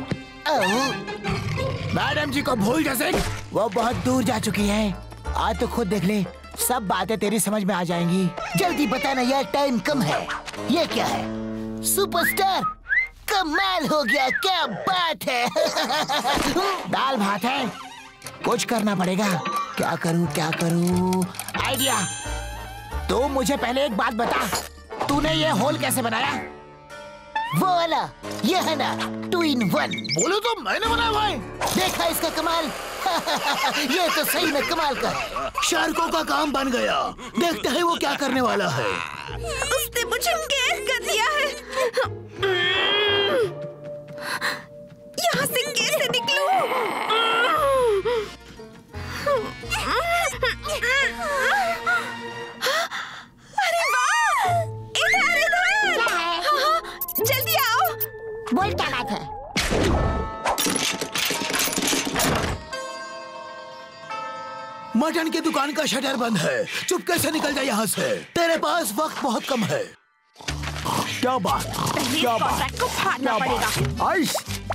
मैडम जी को भूल जैसे, वो बहुत दूर जा चुकी है। आज तो खुद देख ले, सब बातें तेरी समझ में आ जाएंगी। जल्दी बताना यार, टाइम कम है। ये क्या है? सुपरस्टार, कमाल हो गया, क्या बात है। दाल भात है, कुछ करना पड़ेगा। क्या करूं क्या करूं? आइडिया। तो मुझे पहले एक बात बता, तूने ये होल कैसे बनाया? वो वाला, ये है ना, टू इन वन। बोलो तो मैंने बनाया भाई। देखा इसका कमाल। ये तो सही में कमाल का है। शार्कों का काम बन गया। देखते हैं वो क्या करने वाला है। उसने मुझे कैद कर दिया है। यहाँ से कैसे निकलूं? अरे वाह! इधर इधर! हाँ, हाँ, जल्दी आओ। बोल क्या बात है? मटन की दुकान का शटर बंद है। चुपके से निकल जा यहाँ से। तेरे पास वक्त बहुत कम है। क्या बात? क्या बात? कॉन्ट्रैक्ट को फाड़ना पड़ेगा। आइश,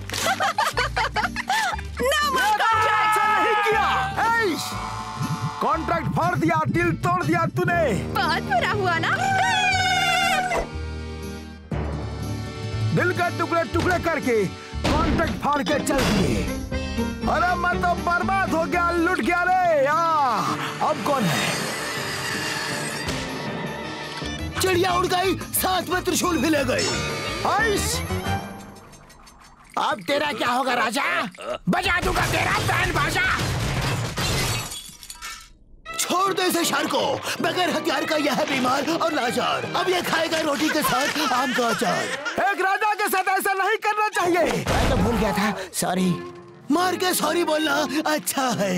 नहीं किया। आइश, कॉन्ट्रैक्ट फाड़ दिया, दिल तोड़ दिया तूने। बहुत बुरा हुआ ना? दिल का टुकड़े टुकड़े करके कॉन्ट्रैक्ट फाड़ के चल दिए। अरे मैं तो बर्बाद हो गया, लुट गया रे। आ, अब कौन है? चिड़िया उड़ गई, साथ में त्रिशूल भी ले गई। आइश, अब तेरा क्या होगा राजा? बजा दूंगा तेरा बैंड बाजा। छोड़ दे इसे शार्को। बगैर हथियार का यह है बीमार और लाचार। अब ये खाएगा रोटी के साथ आम का अचार। एक राजा के साथ ऐसा नहीं करना चाहिए। मैं तो भूल गया था, सॉरी। मार के सॉरी बोलना अच्छा है।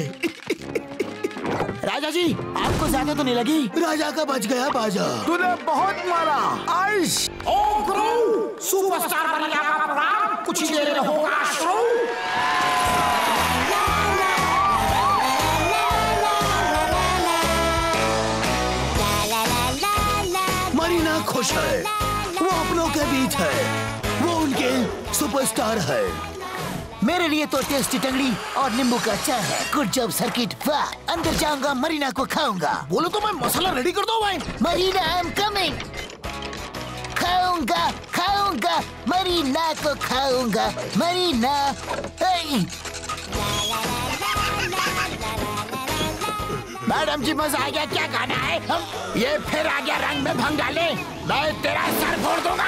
राजा जी, आपको ज्यादा तो नहीं लगी? राजा का बच गया बाजा। तूने बहुत मारा। आइश, ओ गुरु, सुपरस्टार बन गया का प्रोग्राम कुछ ही देर में होगा शुरू। मरीना खुश है, वो अपनों के बीच है, वो उनके सुपरस्टार है। मेरे लिए तो टेस्टी टंगड़ी और नींबू का चाय है। Good job Circuit. वाह, अंदर जाऊंगा, मरीना को खाऊंगा। बोलो तो मैं मसाला रेडी कर दूं भाई। Marina, I am coming. खाऊंगा खाऊंगा मरीना को खाऊंगा। मरीना, मैडम जी मजा आ गया। क्या गाना है? हम ये फिर आ गया रंग में भंग डाले। मैं तेरा सर फोड़ दूंगा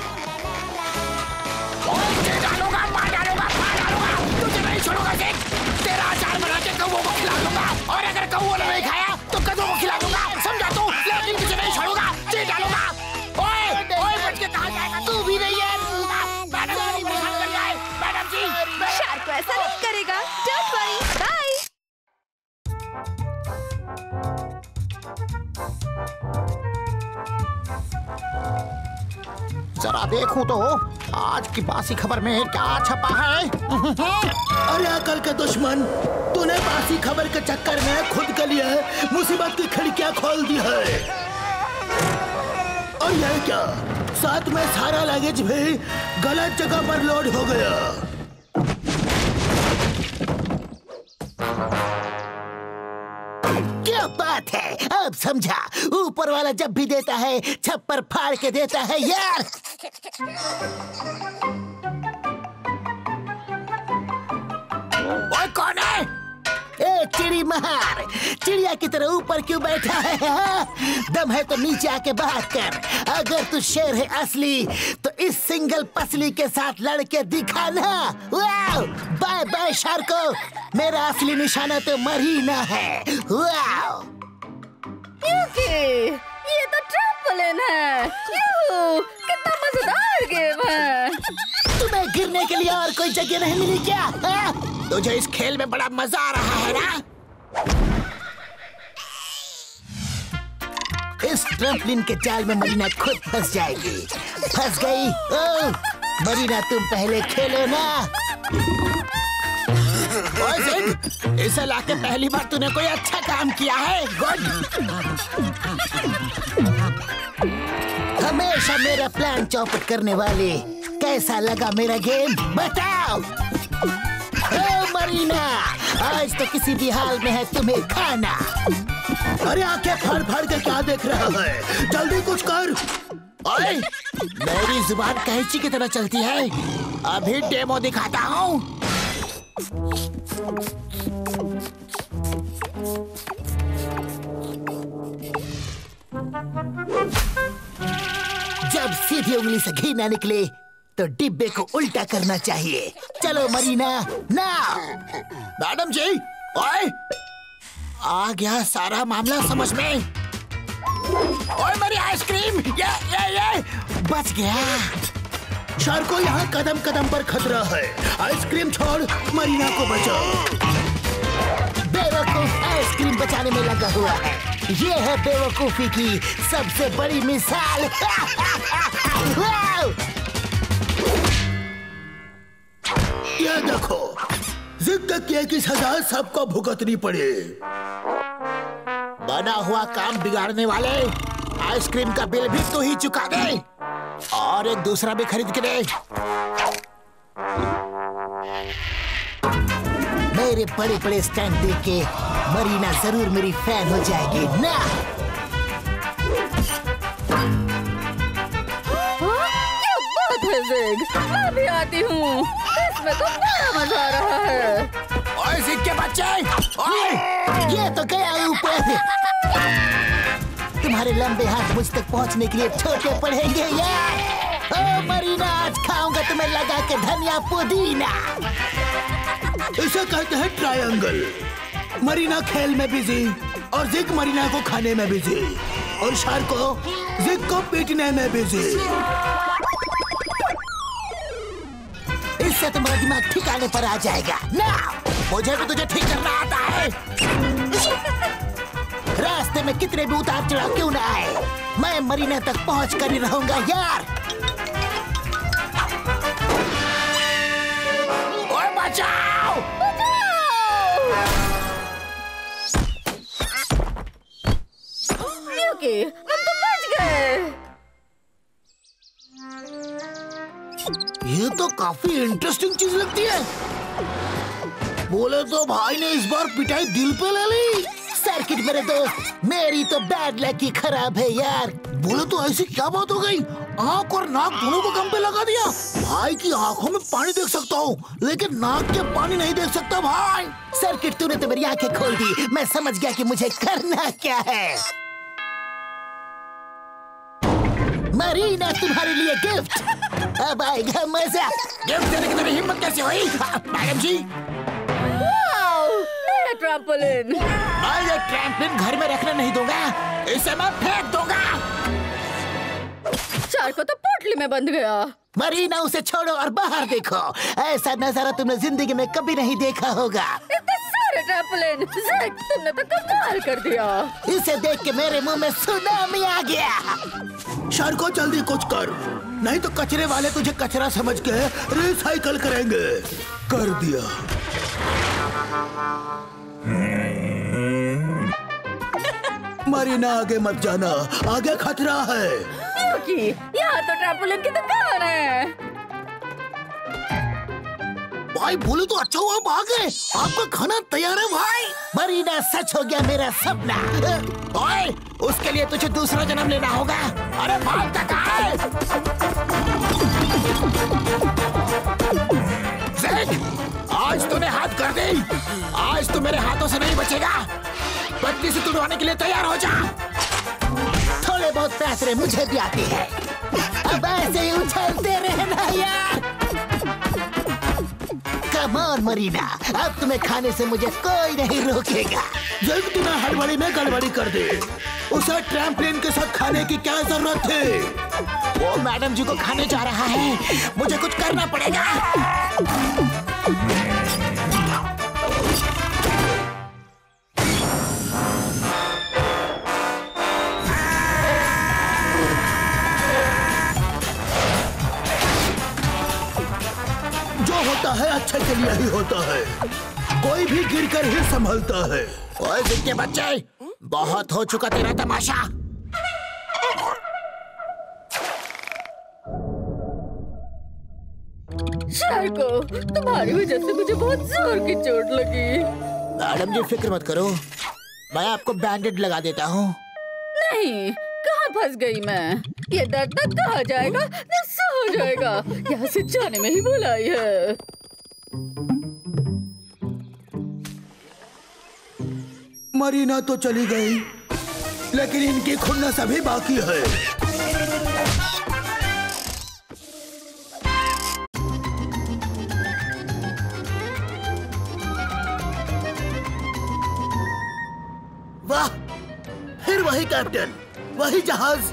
और दे डालूंगा, मार डालूंगा, फाड़ डालूंगा। तुझे नहीं छोड़ूंगा सिख। तेरा अचार बना के कौवों को खिला दूंगा और अगर कौवों ने नहीं खाया तो गधों को खिला दूंगा। समझा तू? लेकिन तुझे नहीं छोड़ूंगा, जी डालूंगा। ओए ओए, बच के कहाँ जाएगा? तू भी नहीं है। मैडम जी पसंद कर जाए। मैडम जी, शार्क ऐसा नहीं करेगा। Don't worry, bye. जरा देखूं तो आज की बासी खबर में क्या छपा है। अरे अकल के दुश्मन, तूने बासी खबर के चक्कर में खुद के लिए मुसीबत की खिड़कियां खोल दी है। और यह क्या, साथ में सारा लगेज भी गलत जगह पर लोड हो गया। क्या बात है, अब समझा। ऊपर वाला जब भी देता है छप्पर फाड़ के देता है यार। ओए कौन है? ए चिड़ी महार, चिड़िया की तरह ऊपर क्यों बैठा है? हा? दम है तो नीचे आके बात कर। अगर तू शेर है असली तो इस सिंगल पसली के साथ लड़के दिखाना। वाह, बाय बाय शार्को। मेरा असली निशाना तो मरीना है। वाह, यूकी, ये तो ट्रैम्पोलिन है। यूहू, कितना मजेदार गेम है। तुम्हें गिरने के लिए और कोई जगह नहीं मिली क्या? हा? तुझे इस खेल में बड़ा मजा आ रहा है ना? इस ट्रैम्पोलिन के जाल में मरीना खुद फंस जाएगी। फंस गई? ओह, मरीना तुम पहले खेलो ना। ओए जिंग, इसे लाके पहली बार तूने कोई अच्छा काम किया है। गुड। हमेशा मेरा प्लान चौपट करने वाले, कैसा लगा मेरा गेम बताओ? ओ मरीना, आज तो किसी भी हाल में है तुम्हें खाना। अरे आंखें फाड़ फाड़ के क्या देख रहा है? जल्दी कुछ कर। ओए, मेरी जुबान कैंची की तरह चलती है। अभी डेमो दिखाता हूँ। जब सीधी उंगली से घी ना निकले तो डिब्बे को उल्टा करना चाहिए। चलो मरीना ना। मैडम जी, ओए, आ गया सारा मामला समझ में। ओए मेरी आइसक्रीम, ये ये ये बच गया। शार्को, यहाँ कदम कदम पर खतरा है। आइसक्रीम छोड़, मरीना को बचाओ। बेवकूफ आइसक्रीम बचाने में लगा हुआ है। ये है बेवकूफी की सबसे बड़ी मिसाल। ये देखो, जिद किए की सजा सबको भुगतनी पड़े। बना हुआ काम बिगाड़ने वाले, आइसक्रीम का बिल भी तू ही चुका दे और एक दूसरा भी खरीद के दे। मेरे बड़े बड़े स्टैंड देख के मरीना जरूर मेरी फैन हो जाएगी ना। क्या बात है जिग, मैं भी आती हूँ। इसमें तो बड़ा मजा आ रहा है। ओए जिग के बच्चे, ओए, ये तो गया ऊपर। तुम्हारे लंबे हाथ मुझ तक पहुंचने के लिए छोटे पड़ेंगे यार। ओ मरीना, आज खाऊंगा तुम्हें लगा के धनिया पुदीना। इसे कहते हैं ट्रायंगल। मरीना खेल में बिजी और जिग मरीना को खाने में बिजी और शार्को जिग को पीटने में बिजी। इससे तुम्हारा दिमाग ठिकाने पर आ जाएगा ना। मुझे भी तुझे ठीक करना आता है। रास्ते में कितने भी उतार चढ़ाव क्यों ना आए, मैं मरीना तक पहुंच कर ही रहूंगा यार। ओए बचाओ! यूकी, हम तो बच गए। ये तो काफी इंटरेस्टिंग चीज लगती है। बोले तो भाई ने इस बार पिटाई दिल पे ले ली। सर्किट मेरे दोस्त, मेरी तो बैड लक ही खराब है यार। बोले तो ऐसी क्या बात हो गई? आँख और नाक दोनों को गम पे लगा दिया। भाई की आंखों में पानी देख सकता हूँ लेकिन नाक के पानी नहीं देख सकता भाई। सर्किट, तूने तो मेरी आंखें खोल दी। मैं समझ गया कि मुझे करना क्या है। मरीना, तुम्हारे लिए गिफ्ट। अब आएगा मजा। गिफ्ट देने की मेरी हिम्मत कैसे हुई? मैडम जी, मेरा ट्रैम्पोलिन। मैं ये ट्रैम्पोलिन घर में रखने नहीं दूंगा, इसे मैं फेंक दूंगा। शार्को तो पोटली में बंध गया। मरीना, उसे छोड़ो और बाहर देखो। ऐसा नजारा तुमने जिंदगी में कभी नहीं देखा होगा। इतने सारे ट्रैम्पोलिन, जिग, तुमने तो कमाल कर दिया। इसे देख के मेरे मुंह में सुनामी आ गया। शार्को जल्दी कुछ कर, नहीं तो कचरे वाले तुझे कचरा समझ के रिसाइकल करेंगे। कर दिया। मरीना, आगे मत जाना, आगे खतरा है। यूकी, यहाँ तो ट्रैम्पोलिन की दुकान है। भाई बोले तो अच्छा हुआ आप आ गए। आपका खाना तैयार है भाई। मरीना सच हो गया मेरा सपना। ओए, उसके लिए तुझे दूसरा जन्म लेना होगा। अरे भागता कहाँ है? ज़ेग, आज तूने हाथ कर दी। आज तू मेरे हाथों से नहीं बचेगा। बत्ती से तुड़वाने के लिए तैयार हो जा। थोड़े बहुत पैसे मुझे भी आते हैं। अब ऐसे ही उछलते रहना यार। कम ऑन मरीना, अब तुम्हें खाने से मुझे कोई नहीं रोकेगा। जब तूने हड़बड़ी में गड़बड़ी कर दी, उसे ट्रैम्पलिन के साथ खाने की क्या जरूरत थी? वो मैडम जी को खाने जा रहा है, मुझे कुछ करना पड़ेगा। होता है अच्छे के लिए ही होता है। कोई भी गिरकर ही संभलता है। ओए ज़िग के बच्चे, बहुत हो चुका तेरा तमाशा। शार्को, तुम्हारी वजह से मुझे बहुत जोर की चोट लगी। मैडम जी फिक्र मत करो, मैं आपको बैंडेड लगा देता हूँ। नहीं, कहाँ फंस गई मैं? ये दर्द तक कहाँ जाएगा? नस्सा हो जाएगा। यहाँ से जाने में ही बुलाई है। मरीना तो चली गई, लेकिन इनकी खुन्नस अभी बाकी है। वाह, फिर वही कैप्टन, वही जहाज।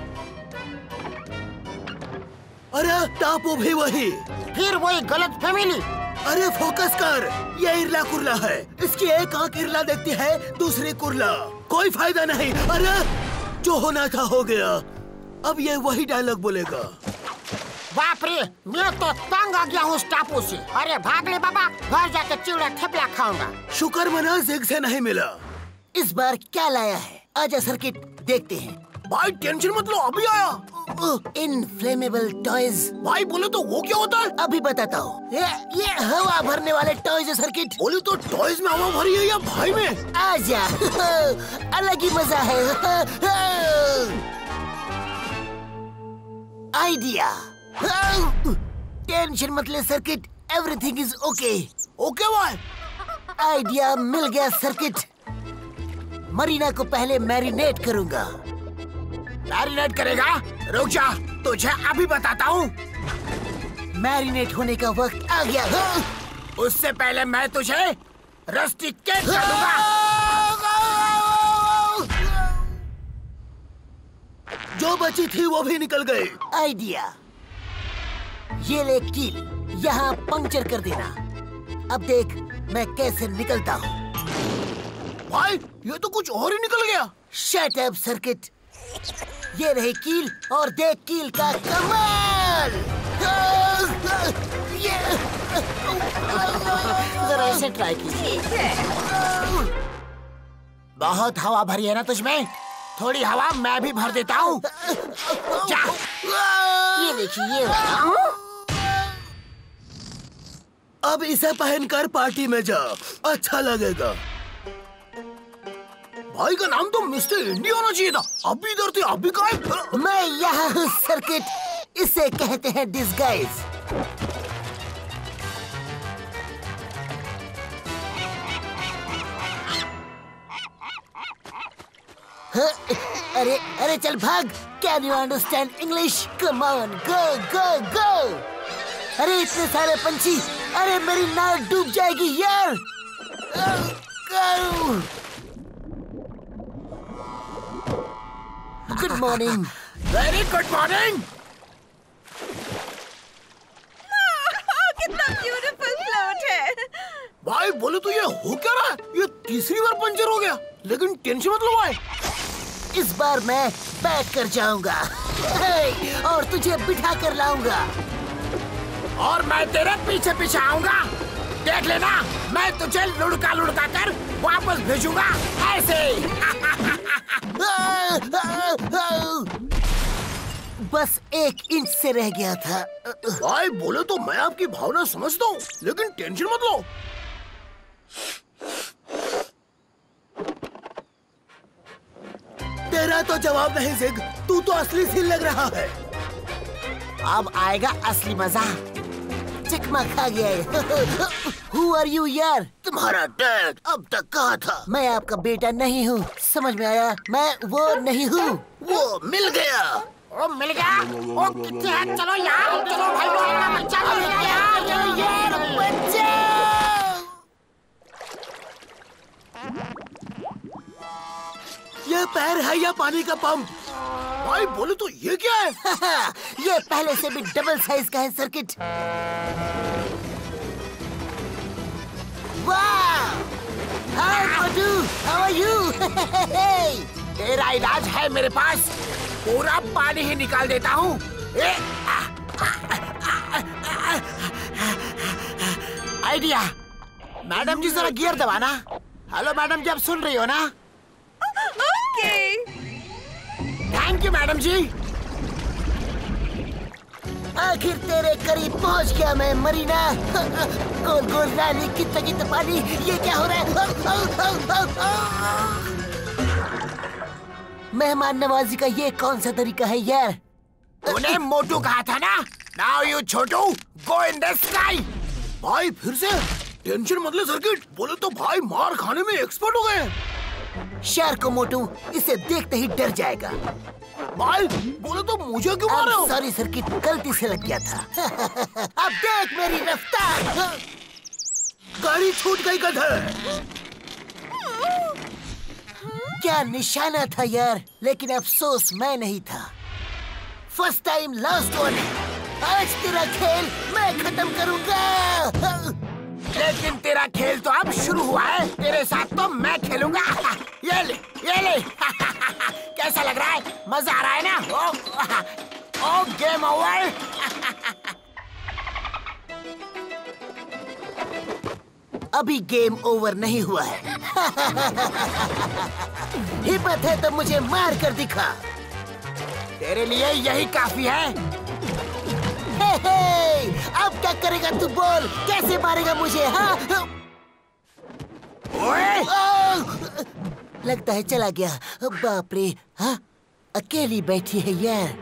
अरे टापू भी वही, फिर वही गलत फैमिली। अरे फोकस कर, ये इरला कुरला है। इसकी एक आंख इरला देखती है, दूसरी कुरला। कोई फायदा नहीं। अरे जो होना था हो गया। अब ये वही डायलॉग बोलेगा। बाप रे, मैं तो तंग आ गया हूँ इस टापू से। अरे भाग ले बाबा, घर जाकर चिवड़ा थेपला खाऊंगा। शुक्र मना ज़िग से नहीं मिला। इस बार क्या लाया है? आजा सर्किट देखते हैं। भाई टेंशन मत लो, अभी आया। Inflammable toys. भाई बोले तो वो क्या होता है? अभी बताता हूँ। ये ये हवा भरने वाले टॉयज है सर्किट। बोले तो टॉयज में हवा भरी है या भाई में? आजा, अलग ही मजा है। आइडिया। टेंशन मत ले Circuit, everything is okay. Okay भाई। आइडिया मिल गया सर्किट। मरीना को पहले मैरिनेट करूंगा। मैरिनेट करेगा? रुक जा, तुझे अभी बताता हूँ। मैरिनेट होने का वक्त आ गया। उससे पहले मैं तुझे रस्टिकेट कर दूंगा। जो बची थी वो भी निकल गई। आइडिया, ये ले कील, यहाँ पंक्चर कर देना। अब देख मैं कैसे निकलता हूँ। भाई ये तो कुछ और ही निकल गया। Shut up Circuit. ये रही कील और देख कील का कमाल। जरा ऐसे ट्राई कीजिए। बहुत हवा भरी है ना तुझमें? थोड़ी हवा मैं भी भर देता हूँ। जा, ये देखिए ये रहा। अब इसे पहनकर पार्टी में जा, अच्छा लगेगा। भाई का नाम तो मिस्टर इंडिया होना चाहिए था। अभी इधर थे, अभी कहाँ है? मैं यहाँ हूँ सर्किट। इसे कहते हैं डिस्गाइज। अरे अरे चल भाग। Can you understand English? Come on, go go go. अरे इतने सारे पंछी, अरे मेरी नाव डूब जाएगी यार। go. Good morning. Very good morning. कितना ब्यूटीफुल फ्लोट है। भाई बोले तो ये हो क्या रहा है? ये तीसरी बार पंचर हो गया। लेकिन टेंशन मत लो भाई, इस बार मैं बैठ कर जाऊंगा और तुझे बिठा कर लाऊंगा। और मैं तेरे पीछे पीछे आऊंगा। देख लेना, मैं तुझे लुढ़का लुढ़का कर वापस भेजूंगा ऐसे। बस एक इंच से रह गया था। भाई बोले तो मैं आपकी भावना समझता हूँ, लेकिन टेंशन मत लो। तो जवाब नहीं जिग, तू तो असली सील लग रहा है। अब आएगा असली मजा। चिकमा खा गया है। Who are you यार? तुम्हारा डैड अब तक कहाँ था? मैं आपका बेटा नहीं हूँ, समझ में आया? मैं वो नहीं हूँ। वो मिल गया। ओ मिल गया? ओ कितने हैं? चलो यार, चलो भाई लोग, बच्चा मिल गया यार, यार बच्चा। ये पैर है या पानी का पंप? भाई बोले तो ये क्या है? ये पहले से भी डबल साइज का है सर्किट। वाह! Hi Madhu, how are you? तेरा इलाज है मेरे पास, पूरा पानी ही निकाल देता हूँ। आइडिया। मैडम जी जरा गियर दबाना। हेलो मैडम जी, आप सुन रही हो ना? Okay. Thank you madam ji. आखिर तेरे करीब पहुंच गया मैं मरीना। गोल गोल रानी की तगी पानी, ये क्या हो रहा है? मेहमान नवाजी का ये कौन सा तरीका है यार? तूने मोटू कहा था ना? Now you Chhotu, go in the sky. भाई फिर से टेंशन मत ले सर्किट, बोले तो भाई मार खाने में एक्सपर्ट हो गए। शार्को मोटू इसे देखते ही डर जाएगा। भाई बोले तो मुझे क्यों मार रहे हो? सॉरी सर्किट, गलती से लग गया था। अब देख मेरी रफ्तार। गाड़ी छूट गई गधे। क्या निशाना था यार, लेकिन अफसोस मैं नहीं था। First time last one. आज तेरा खेल मैं खत्म करूंगा। लेकिन तेरा खेल तो अब शुरू हुआ है, तेरे साथ तो मैं खेलूंगा। ये ले, ये ले। कैसा लग रहा है? मजा आ रहा है ना? Oh, oh game over. अभी गेम ओवर नहीं हुआ है। हिम्मत है तो मुझे मार कर दिखा। तेरे लिए यही काफी है। हे हे, अब क्या करेगा तू बोल? कैसे मारेगा मुझे? हाँ? ओए! लगता है चला गया। बाप रे, हाँ? अकेली बैठी है यार।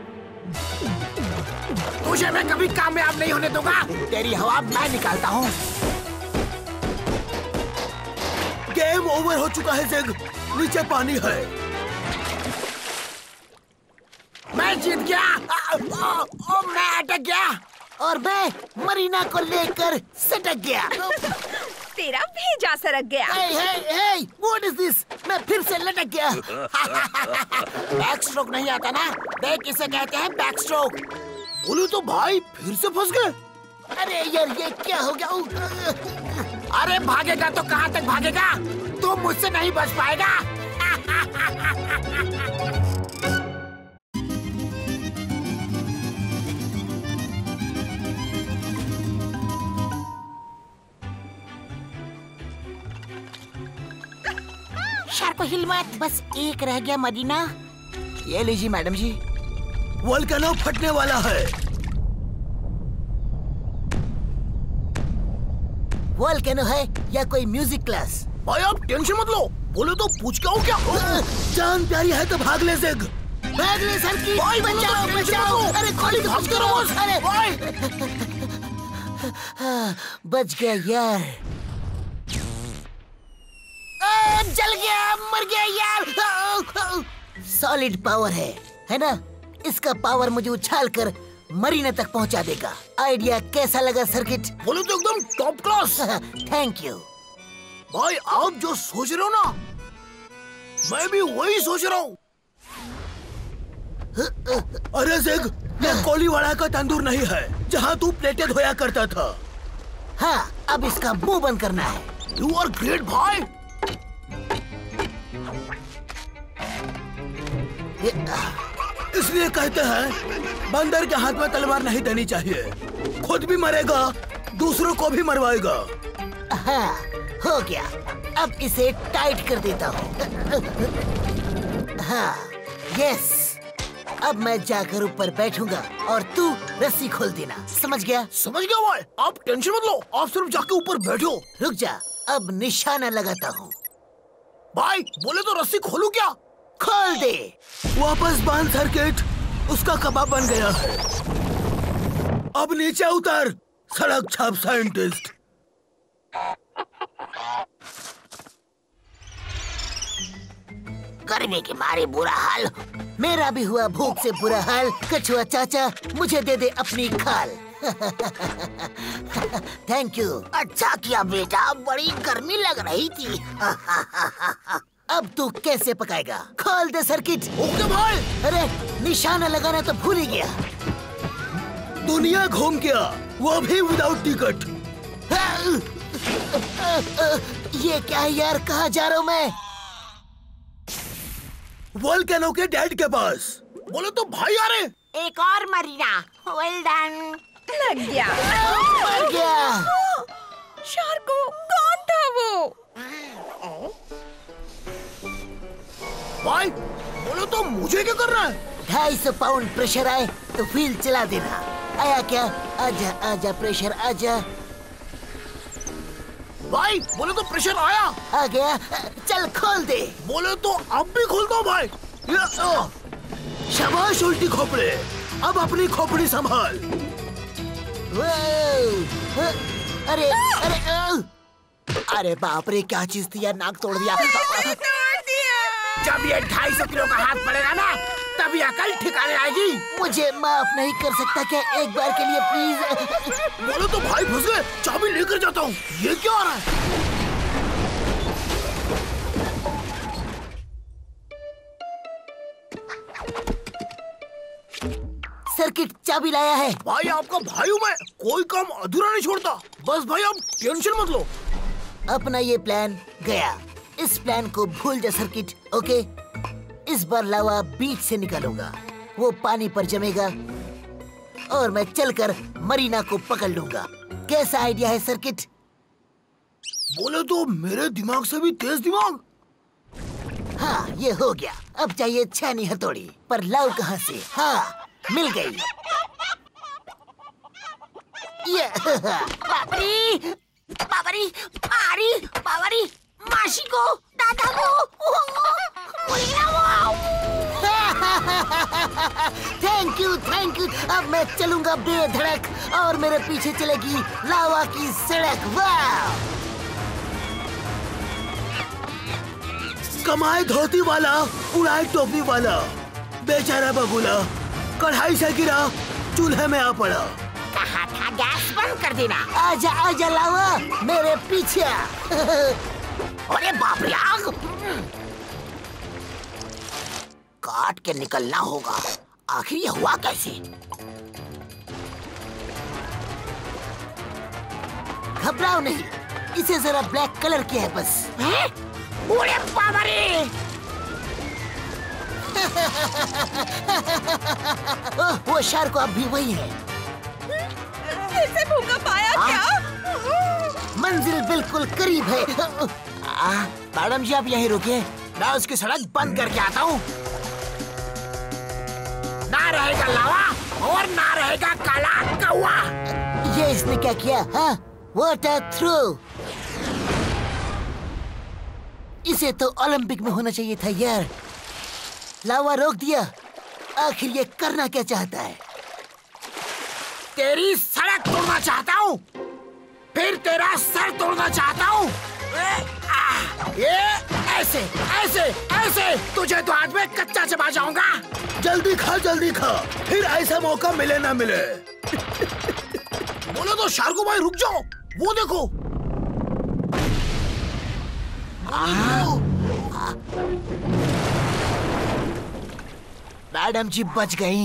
तुझे मैं कभी कामयाब नहीं होने दूंगा। तेरी हवा मैं निकालता हूँ। गेम ओवर हो चुका है जिग, नीचे पानी है। मैं जीत गया। आ, आ, आ, मैं अटक गया और मैं मरीना को लेकर सटक गया। तेरा भेजा सरक गया। Hey hey hey, what is this? मैं फिर से लटक गया। बैक स्ट्रोक नहीं आता ना? देख किसे कहते हैं बैक स्ट्रोक। बोले तो भाई फिर से फंस गए। अरे यार ये क्या हो गया? अरे भागेगा तो कहाँ तक भागेगा? तू मुझसे नहीं बच पाएगा। शार्को हिल मत, बस एक रह गया मदीना। ये लीजिए मैडम जी। वोल्केनो फटने वाला है। वोल्केनो है या कोई म्यूजिक क्लास? भाई आप टेंशन मत लो, बोले तो पूछ के आओ क्या? जान प्यारी है तो भाग ले जिग। भाग ले सर की। भाई बचाओ बोलो तो बचाओ। टेंशन मत लो। अरे खोली तो भाग कुछ करो करो। बस। अरे भाई हाँ, बच गया यार। आ, जल गया, मर गया यार। सॉलिड पावर है, है ना? इसका पावर मुझे उछाल कर मरीना तक पहुंचा देगा। आइडिया कैसा लगा सर्किट? बोले तो एकदम टॉप क्लास। Thank you. भाई आप जो सोच रहे हो ना, मैं भी वही सोच रहा हूँ। अरे जिग, ये कोलीवाड़ा का तंदूर नहीं है जहाँ तू प्लेटें धोया करता था। हाँ, अब इसका मुंह बंद करना है। यू आर ग्रेट भाई। इसलिए कहते हैं बंदर के हाथ में तलवार नहीं देनी चाहिए। खुद भी मरेगा, दूसरों को भी मरवाएगा। हाँ, हो गया। अब इसे टाइट कर देता हूँ। हाँ, यस। अब मैं जाकर ऊपर बैठूंगा और तू रस्सी खोल देना। समझ गया? समझ गया भाई, आप टेंशन मत लो, आप सिर्फ जाके ऊपर बैठो। रुक जा, अब निशाना लगाता हूँ। भाई बोले तो रस्सी खोलू क्या? खोल दे। वापस बांध सर्किट, उसका कबाब बन गया है। अब नीचे उतर, सड़क छाप साइंटिस्ट। गर्मी के मारे बुरा हाल, मेरा भी हुआ भूख से बुरा हाल। कछुआ चाचा, मुझे दे दे अपनी खाल। Thank you. अच्छा किया बेटा, बड़ी गर्मी लग रही थी। अब तू कैसे पकाएगा? खोल दे सर्किट। ओके भाई। अरे निशाना लगाना तो भूल ही गया। दुनिया घूम गया, वो भी विदाउट टिकट। ये क्या है यार, कहाँ जा रहा हूँ मैं? वोल्केनो के डैड के पास। बोले तो भाई आ रहे। एक और मरीना। Well done. लग गया। मर गया। शार्को, कौन था वो? भाई बोले तो मुझे क्या कर रहा है? ढाई सौ पाउंड प्रेशर आए तो व्हील चला देना। आया क्या? आजा आजा प्रेशर आजा। भाई बोले तो प्रेशर आया। आ गया, चल खोल दे। बोले तो अब भी खोल दो भाई। शाबाश उल्टी खोपड़े, अब अपनी खोपड़ी संभाल। अरे अरे अरे बाप रे, क्या चीज थी यार, नाक तोड़ दिया। जब ये ढाई सौ किलो का हाथ पड़ेगा ना, तभी अकल ठिकाने आएगी। मुझे माफ नहीं कर सकता क्या एक बार के लिए प्लीज? बोलो तो भाई फंस गए, चाबी लेकर जाता हूँ। ये क्या हो रहा है? सर्किट चाबी लाया है। भाई आपका भाई हूँ मैं, कोई काम अधूरा नहीं छोड़ता। बस भाई आप टेंशन मत लो। अपना ये प्लान गया, इस प्लान को भूल जा सर्किट। ओके, इस बार लावा बीच से निकालूंगा, वो पानी पर जमेगा और मैं चलकर मरीना को पकड़ लूंगा। कैसा आइडिया है सर्किट? बोले तो मेरे दिमाग से भी तेज दिमाग। हाँ, ये हो गया। अब चाहिए छेनी हथौड़ी, पर लाओ कहाँ से? हाँ, मिल गई। ये बाबरी, बाबरी, मारी, बाबरी, मासी को, दादा को, थैंक यू थैंक यू। अब मैं चलूंगा बेधड़क और मेरे पीछे चलेगी लावा की सड़क। वाह! कमाए धोती वाला, उड़ाए टोपी वाला, बेचारा बबूला कढ़ाई से गिरा, चूल्हे में आ पड़ा। कहा था गैस बंद कर देना। आजा आजा लावा, मेरे पीछे। अरे बाप रे, आग! काट के निकलना होगा। आखिर ये हुआ कैसे? घबराओ नहीं, इसे जरा ब्लैक कलर किया है बस। हैं? ओरे बाबा रे! ओह, वो शार्क अब भी वही है। फिर से भूकंप आया क्या? मंजिल बिल्कुल करीब है। आ, मैडम जी आप यहीं रुकिए, मैं उसकी सड़क बंद करके आता हूँ। ना रहेगा लावा और ना रहेगा काला कौवा। ये इसने क्या किया? हाँ, वाटर थ्रो। इसे तो ओलंपिक में होना चाहिए था यार। लावा रोक दिया। आखिर ये करना क्या चाहता है? तेरी सड़क तोड़ना चाहता हूँ, फिर तेरा सर तोड़ना चाहता हूँ। ये ऐसे ऐसे ऐसे तुझे तो आज में कच्चा चबा जाऊंगा। जल्दी खा जल्दी खा, फिर ऐसा मौका मिले ना मिले। बोले तो शार्को भाई रुक जाओ, वो देखो। मैडम जी बच गई।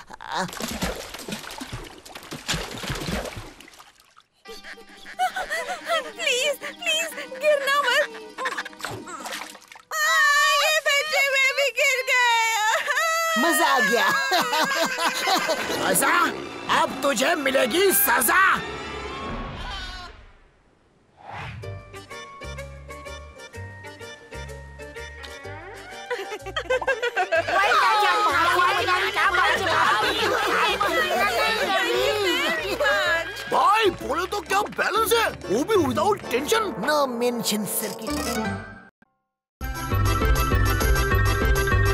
प्लीज प्लीज गिरना मत। ये बच्चे में भी गिर गए। मजा आ गया। ऐसा अब तुझे मिलेगी सजा। भाई बोले तो क्या बैलेंस है, वो भी without tension. No mention Circuit.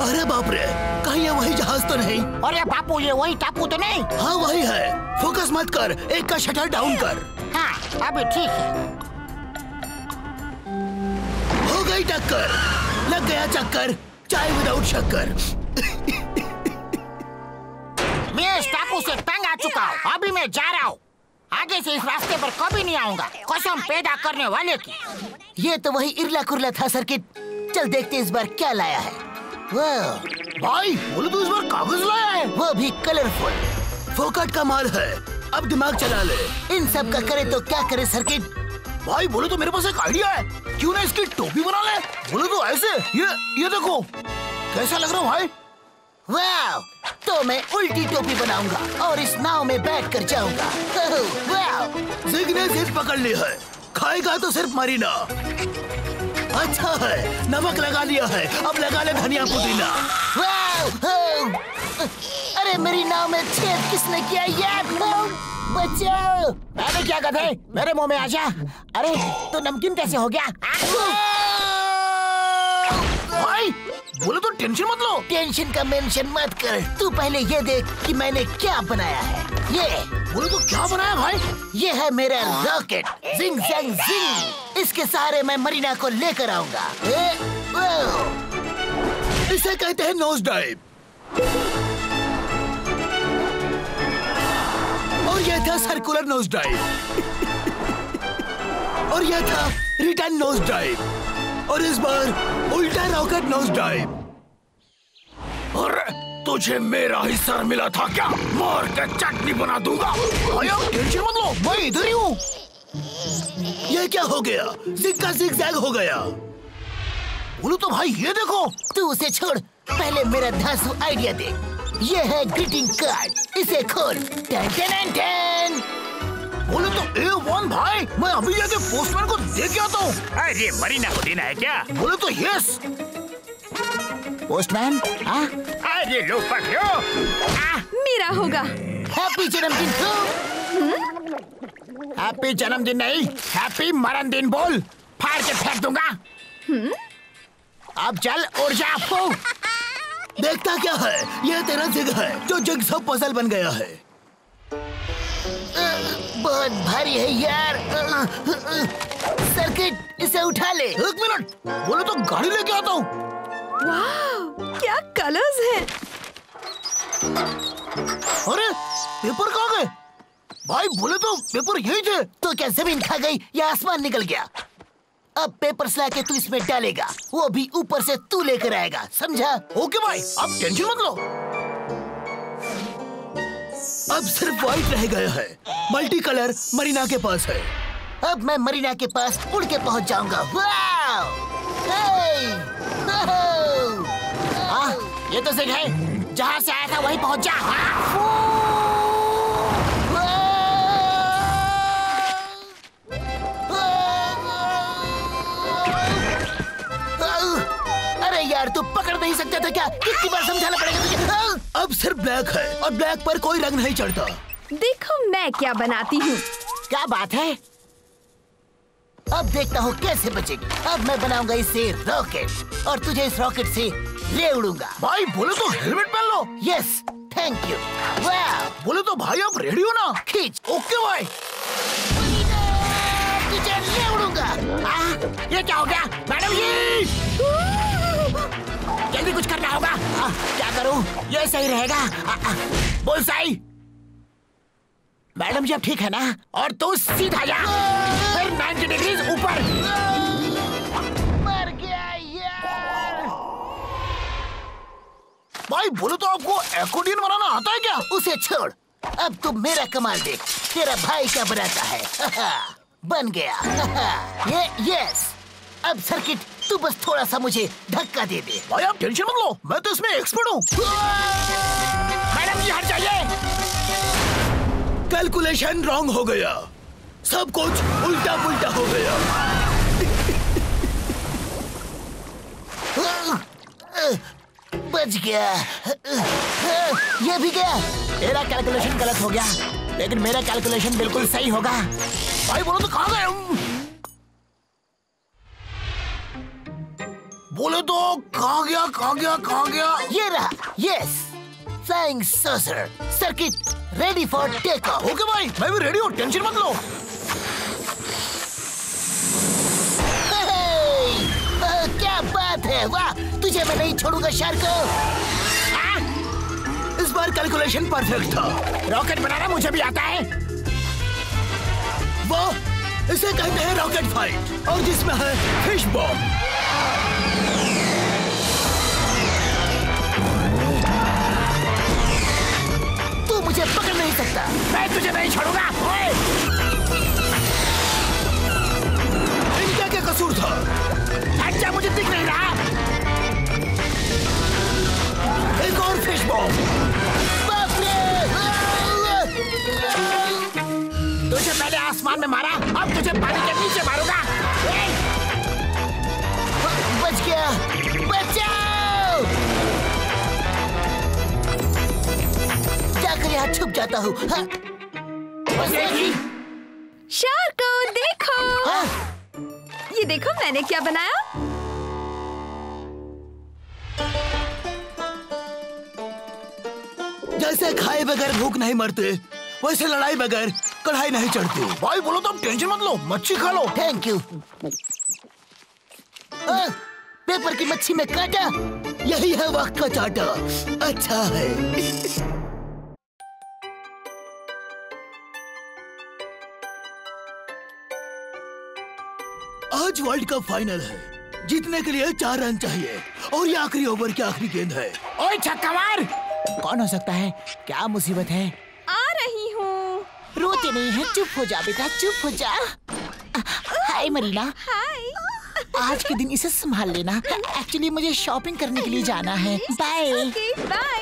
अरे बाप रे, कहीं ये वही जहाज तो नहीं? अरे बापू, ये वही टापू तो नहीं? हाँ वही है। फोकस मत कर, एक का शटर डाउन कर। हाँ अभी ठीक है। हो गई टक्कर, लग गया चक्कर, चाय विदाउट शक्कर। मैं इस टापू से तंग आ चुका हूँ, अभी मैं जा रहा हूँ। आगे से इस रास्ते पर कभी नहीं आऊंगा, कसम पैदा करने वाले की। ये तो वही इरला कुरला था सर्किट। चल देखते इस बार क्या लाया है। वाह भाई, बोले तो इस बार कागज लाया है, वो भी कलरफुल। फोकट का माल है, अब दिमाग चला ले। इन सब का करे तो क्या करे सर्किट? भाई बोले तो मेरे पास एक आइडिया है, क्यों ना इसकी टोपी बना ले। बोले तो ऐसे, ये ये देखो कैसा लग रहा है भाई। वाह, तो मैं उल्टी टोपी बनाऊंगा और इस नाव में बैठ कर जाऊंगा। वाह, जिग ने जिद पकड़ ली है, खाएगा तो सिर्फ मरीना। अच्छा है, नमक लगा लिया है, अब लगा ले धनिया पुदीना। वाह, अरे मेरी नाव में छेद किसने किया यार? बचाओ! मैंने क्या गधे, मेरे मुंह में आ जा। अरे तो नमकीन कैसे हो गया? भाई बोले तो टेंशन मत लो। टेंशन का मेंशन मत कर, तू पहले ये देख कि मैंने क्या बनाया है। ये बोले तो क्या बनाया भाई? ये है मेरा रॉकेट, जिंग जंग जिंग। इसके सहारे मैं मरीना को लेकर आऊंगा। इसे कहते हैं नोज डाइव। और यह था सर्कुलर नोज डाइव। और यह था रिटर्न नोज डाइव। और इस बार उल्टा रॉकेट नोज डाइव। अरे तुझे मेरा हिस्सा मिला था क्या? मार के चटनी बना दूंगा। भैया टेंशन मत लो, मैं इधर ही हूँ। ये क्या हो गया? जिग का जिग जैग हो गया। बोलो तो भाई ये देखो। तू उसे छोड़, पहले मेरा धांसू आइडिया देख। ये है ग्रीटिंग कार्ड, इसे खोल। Ten ten ten. बोले तो ए वन भाई, मैं अभी जाके पोस्टमैन को दे के आता हूँ। अरे मरीना को देना है क्या? बोले तो यस। पोस्टमैन? हाँ? अरे लो पकड़ो। मेरा होगा। हैप्पी जन्मदिन तो। हैप्पी जन्मदिन नहीं, हैप्पी मरण दिन बोल, फाड़ के फेंक दूंगा। अब चल उड़ जा। देखता क्या है, ये तेरा जिग है जो जिग सब पजल बन गया है। बहुत भारी है यार। सर्किट, इसे उठा ले। एक मिनट, बोले तो गाड़ी लेके आता हूँ। वाह, क्या कलर्स हैं। अरे पेपर कहाँ गए? भाई बोले तो पेपर यही थे। तो क्या जमीन खा गई या आसमान निकल गया? अब पेपर्स लाके तू इसमें डालेगा, वो भी ऊपर से तू लेकर आएगा, समझा? ओके भाई, अब टेंशन मत लो। अब सिर्फ व्हाइट रह गया है, मल्टी कलर मरीना के पास है। अब मैं मरीना के पास उड़ के पहुंच जाऊंगा। वाह! हे! ओहो! हाँ, ये तो जिग है, जहाँ से आया था वहीं पहुँच जा। अरे यार, तू पकड़ नहीं सकता था क्या? कितनी बार समझाना पड़ेगा तुझे? अब सिर्फ ब्लैक है और ब्लैक पर कोई रंग नहीं चढ़ता। देखो मैं क्या बनाती हूँ। क्या बात है? अब देखता हूँ कैसे बचेगी। अब मैं बनाऊंगा इसे रॉकेट और तुझे इस रॉकेट से ले उड़ूंगा। भाई बोले तो हेलमेट पहन लो। Yes, thank you. वाह! बोले तो भाई आप रेडी हो ना? खींच। ओके भाई। तुझे ले उड़ूंगा। आ, ये क्या हो गया? मैडम जी, जल्दी कुछ करना होगा। आ, क्या करूं? ये सही रहेगा। आ, आ, बोल सही। मैडम जी अब ठीक है ना? और तू सीधा जा, फिर नाइन्टी डिग्रीज ऊपर। मर गया यार। भाई बोले तो आपको एक्कोर्डियन बनाना आता है क्या? उसे छोड़, अब तू मेरा कमाल देख। तेरा भाई क्या बनाता है। बन गया। ये यस। अब सर्किट, तू बस थोड़ा सा मुझे धक्का दे दे। भाई आप टेंशन मत लो, मैं तो इसमें एक्सपर्ट हूँ। मैडम जी हट जाइए। कैलकुलेशन रॉन्ग हो गया, सब कुछ उल्टा पुल्टा हो गया। बच गया। ये भी गया। तेरा कैलकुलेशन गलत हो गया, लेकिन मेरा कैलकुलेशन बिल्कुल सही होगा। भाई बोलो तो कहाँ गए? बोले तो कहाँ गया कहाँ गया कहाँ गया? ये रहा, yes, flying saucer. Circuit ready for take off. Okay भाई, मैं भी रेडी हूँ, टेंशन मत लो। क्या बात है, वाह, तुझे मैं नहीं छोड़ूंगा शार्को। इस बार कैलकुलेशन परफेक्ट था। रॉकेट बनाना मुझे भी आता है। वो इसे कहते हैं रॉकेट फाइट, और जिसमें है फिश बॉम्ब। तू मुझे पकड़ नहीं सकता। मैं तुझे नहीं छोड़ूंगा। ओए! इनका क्या कसूर था? अच्छा, मुझे दिख नहीं रहा। एक और फिश बॉम्ब। बाप रे! तुझे पहले आसमान में मारा, अब तुझे पानी के नीचे मारूंगा। ए! बच गया, बचाओ! जाकर यहाँ छुप जाता हूँ। हाँ। शार्को देखो, हाँ? ये देखो मैंने क्या बनाया। जैसे खाए बगैर भूख नहीं मरते, वैसे लड़ाई बगैर कढ़ाई नहीं चढ़ती। भाई बोलो तो टेंशन मत लो, मच्छी खा लो। Thank you. हाँ, पेपर की मच्छी में काटा, यही है वक्त का चाटा। अच्छा है। आज वर्ल्ड कप फाइनल है, जीतने के लिए चार रन चाहिए, और ये आखिरी ओवर की आखिरी गेंद है। ओए छक्का मार। कौन हो सकता है? क्या मुसीबत है? आ रही हूँ। रोते नहीं है, चुप हो जा बेटा, चुप हो जा। हाय मरीना, हाय। आज के दिन इसे संभाल लेना। एक्चुअली मुझे शॉपिंग करने के लिए जाना है। बाय। Okay bye.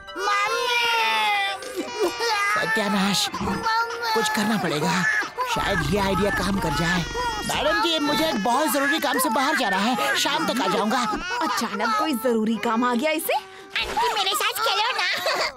सत्यानाश, कुछ करना पड़ेगा। शायद ये आइडिया काम कर जाए। मैडम जी, मुझे एक बहुत जरूरी काम से बाहर जाना है, शाम तक आ जाऊंगा। अचानक कोई जरूरी काम आ गया इसे। आंटी मेरे साथ खेलो ना।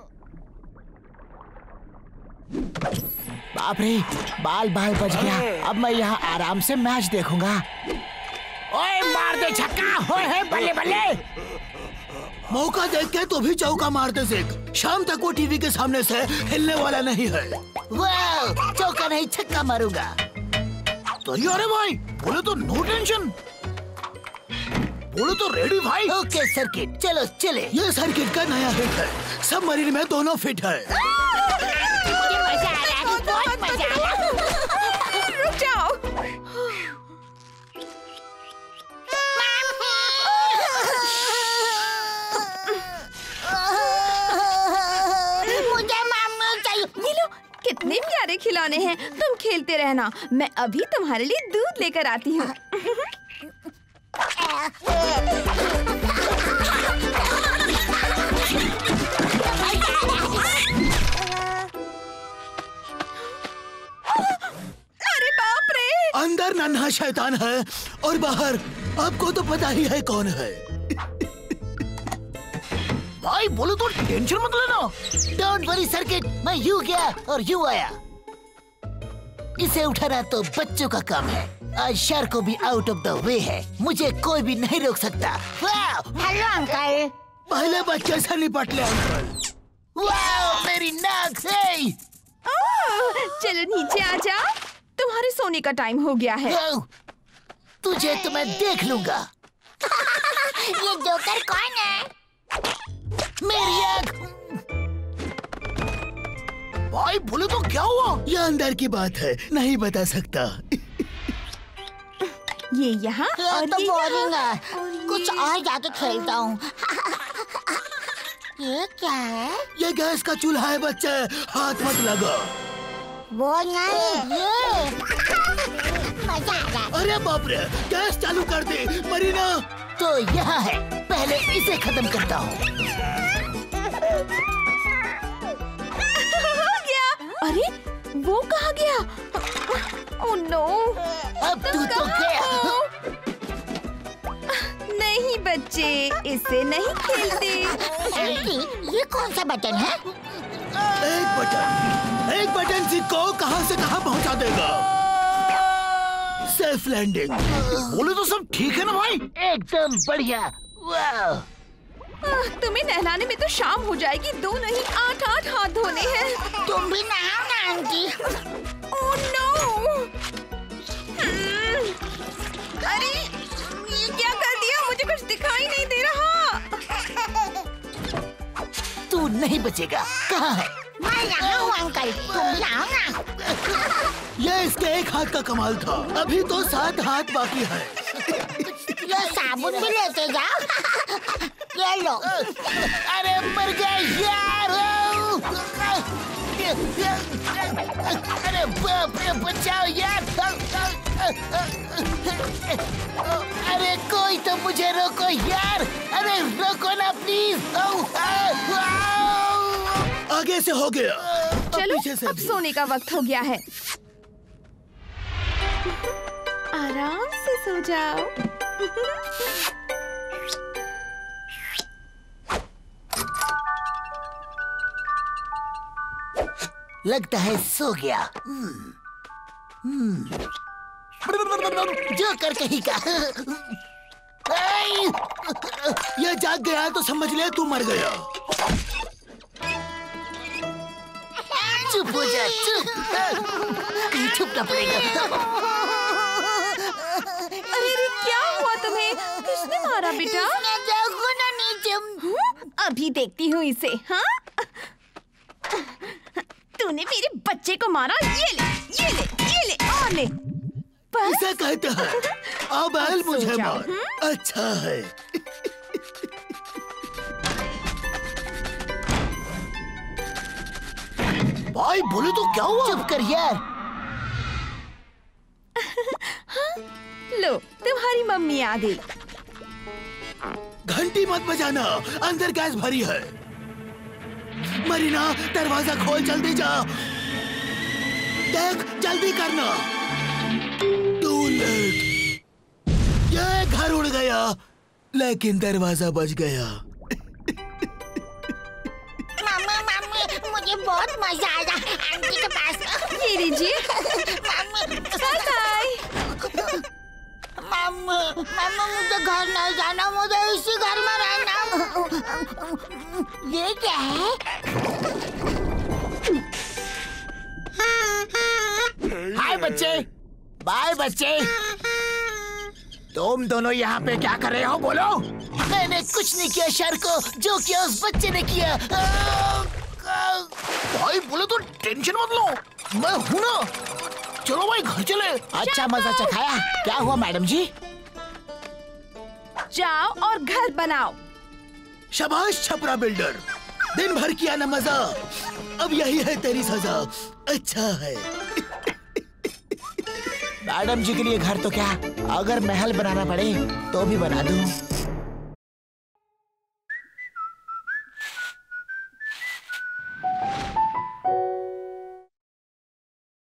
बाप रे, बाल बाल बच गया। अब मैं यहाँ आराम से मैच देखूंगा। ओए मार दे छक्का। ओए बल्ले बल्ले। मौका देख के तो भी चौका मारते सीख। शाम तक वो टीवी के सामने से हिलने वाला नहीं है। वाह, चौका नहीं छक्का मारूंगा। तो अरे भाई, बोले तो नो टेंशन, बोले तो रेडी भाई। ओके सर्किट, चलो चले। ये सर्किट का नया हिट है, सबमरीन में दोनों फिट है। मुझे मजा आ रहा है, बहुत मजा आ रहा है। रुक जाओ। मुझे मम्मी चाहिए। ये लो, कितने प्यारे खिलौने हैं। तुम खेलते रहना, मैं अभी तुम्हारे लिए दूध लेकर आती हूँ। अरे बाप रे! अंदर नन्हा शैतान है और बाहर आपको तो पता ही है कौन है। भाई बोले तो टेंशन मत लेना। डोंट वरी सर्किट, मैं यूं गया और यूं आया। इसे उठाना तो बच्चों का काम है। आज शार्को भी आउट ऑफ द वे है, मुझे कोई भी नहीं रोक सकता। वाह, हेलो अंकल। पहले बच्चे से निपट ले अंकल। वाह, मेरी नाक से। ओह, चलो नीचे आ जा, तुम्हारे सोने का टाइम हो गया है। वाह, तुझे तो मैं देख लूंगा। ये जोकर कौन है? मेरी आँख। भाई बोले तो क्या हुआ? ये अंदर की बात है, नहीं बता सकता। ये यहाँ ये और तो ये बोरिंग यहाँ। है, कुछ और जाके खेलता हूँ। ये क्या है? ये गैस का चूल्हा है बच्चे, हाथ मत लगा। वो नहीं, ये मजा आ रहा है। अरे बाप रे, गैस चालू कर दे मरीना। तो यहाँ है, पहले इसे खत्म करता हूँ। हो गया। अरे वो कहाँ गया? ओह नो, अब तू तो गया। नहीं बच्चे, इससे नहीं खेलते। आंटी, ये कौन सा बटन है? एक बटन, एक बटन सिक्को कहां से कहां पहुंचा देगा। Safe landing. बोले तो सब ठीक है ना भाई? एकदम बढ़िया। वाह। आह, तुम्हें नहलाने में तो शाम हो जाएगी। दो नहीं आठ आठ हाथ धोने हैं। तुम भी नहाओ ना आंटी। Oh no! हम्म, अरे ये क्या कर दिया? मुझे कुछ दिखाई नहीं दे रहा। तू नहीं बचेगा। कहाँ है? मैं यहाँ हूँ अंकल, तुम भी आओ ना। ये इसके एक हाथ का कमाल था। अभी तो सात हाथ बाकी है। ये साबुन भी लेते जाओ। ये लो। अरे मर गया यार। अरे बाप रे, बचाओ यार। अरे कोई तो मुझे रोको यार। अरे रोको ना प्लीज। आगे से हो गया। चलो पीछे से अब भी। सोने का वक्त हो गया है। आराम से सो जाओ। लगता है सो गया। हम्म, हम्म। जो कर कहीं का। ये जाग गया तो समझ ले तू मर गया। चुप हो जा, चुप। कहीं छुपना पड़ेगा। अरे अरे क्या हुआ तुम्हें? किसने मारा बेटा? देखो ना नीचे। हम्म, अभी देखती हूँ इसे। हाँ, तूने मेरे बच्चे को मारा। ये ले, ये ले, ये ले और ले। बस इसे कहते हैं अब आयल मुझे सो जाओ, मार। अच्छा है। भाई बोले तो क्या हुआ? चुप कर यार। लो, तुम्हारी मम्मी आ गई। घंटी मत बजाना, अंदर गैस भरी है। मरीना दरवाजा खोल, जल्दी जा। देख जल्दी करना। Too late. ये घर उड़ गया लेकिन दरवाजा बच गया। मम्मी मम्मी मुझे बहुत मजा आया आंटी के पास। ये लीजिए। Mummy bye bye. Mummy mummy मुझे घर नहीं जाना, मुझे इसी घर में रहना। ये क्या है? हाय बच्चे, बाय बच्चे। तुम दोनों यहाँ पे क्या कर रहे हो? बोलो। मैंने कुछ नहीं किया शार्को, जो किया उस बच्चे ने किया। भाई बोले तो टेंशन मत लो, मैं हूं ना। चलो भाई घर चले। अच्छा मजा चखाया। क्या हुआ मैडम जी? जाओ और घर बनाओ। शाबाश छपरा बिल्डर, दिन भर किया ना मजा, अब यही है तेरी सजा। अच्छा है। मैडम जी के लिए घर तो क्या, अगर महल बनाना पड़े तो भी बना दूं।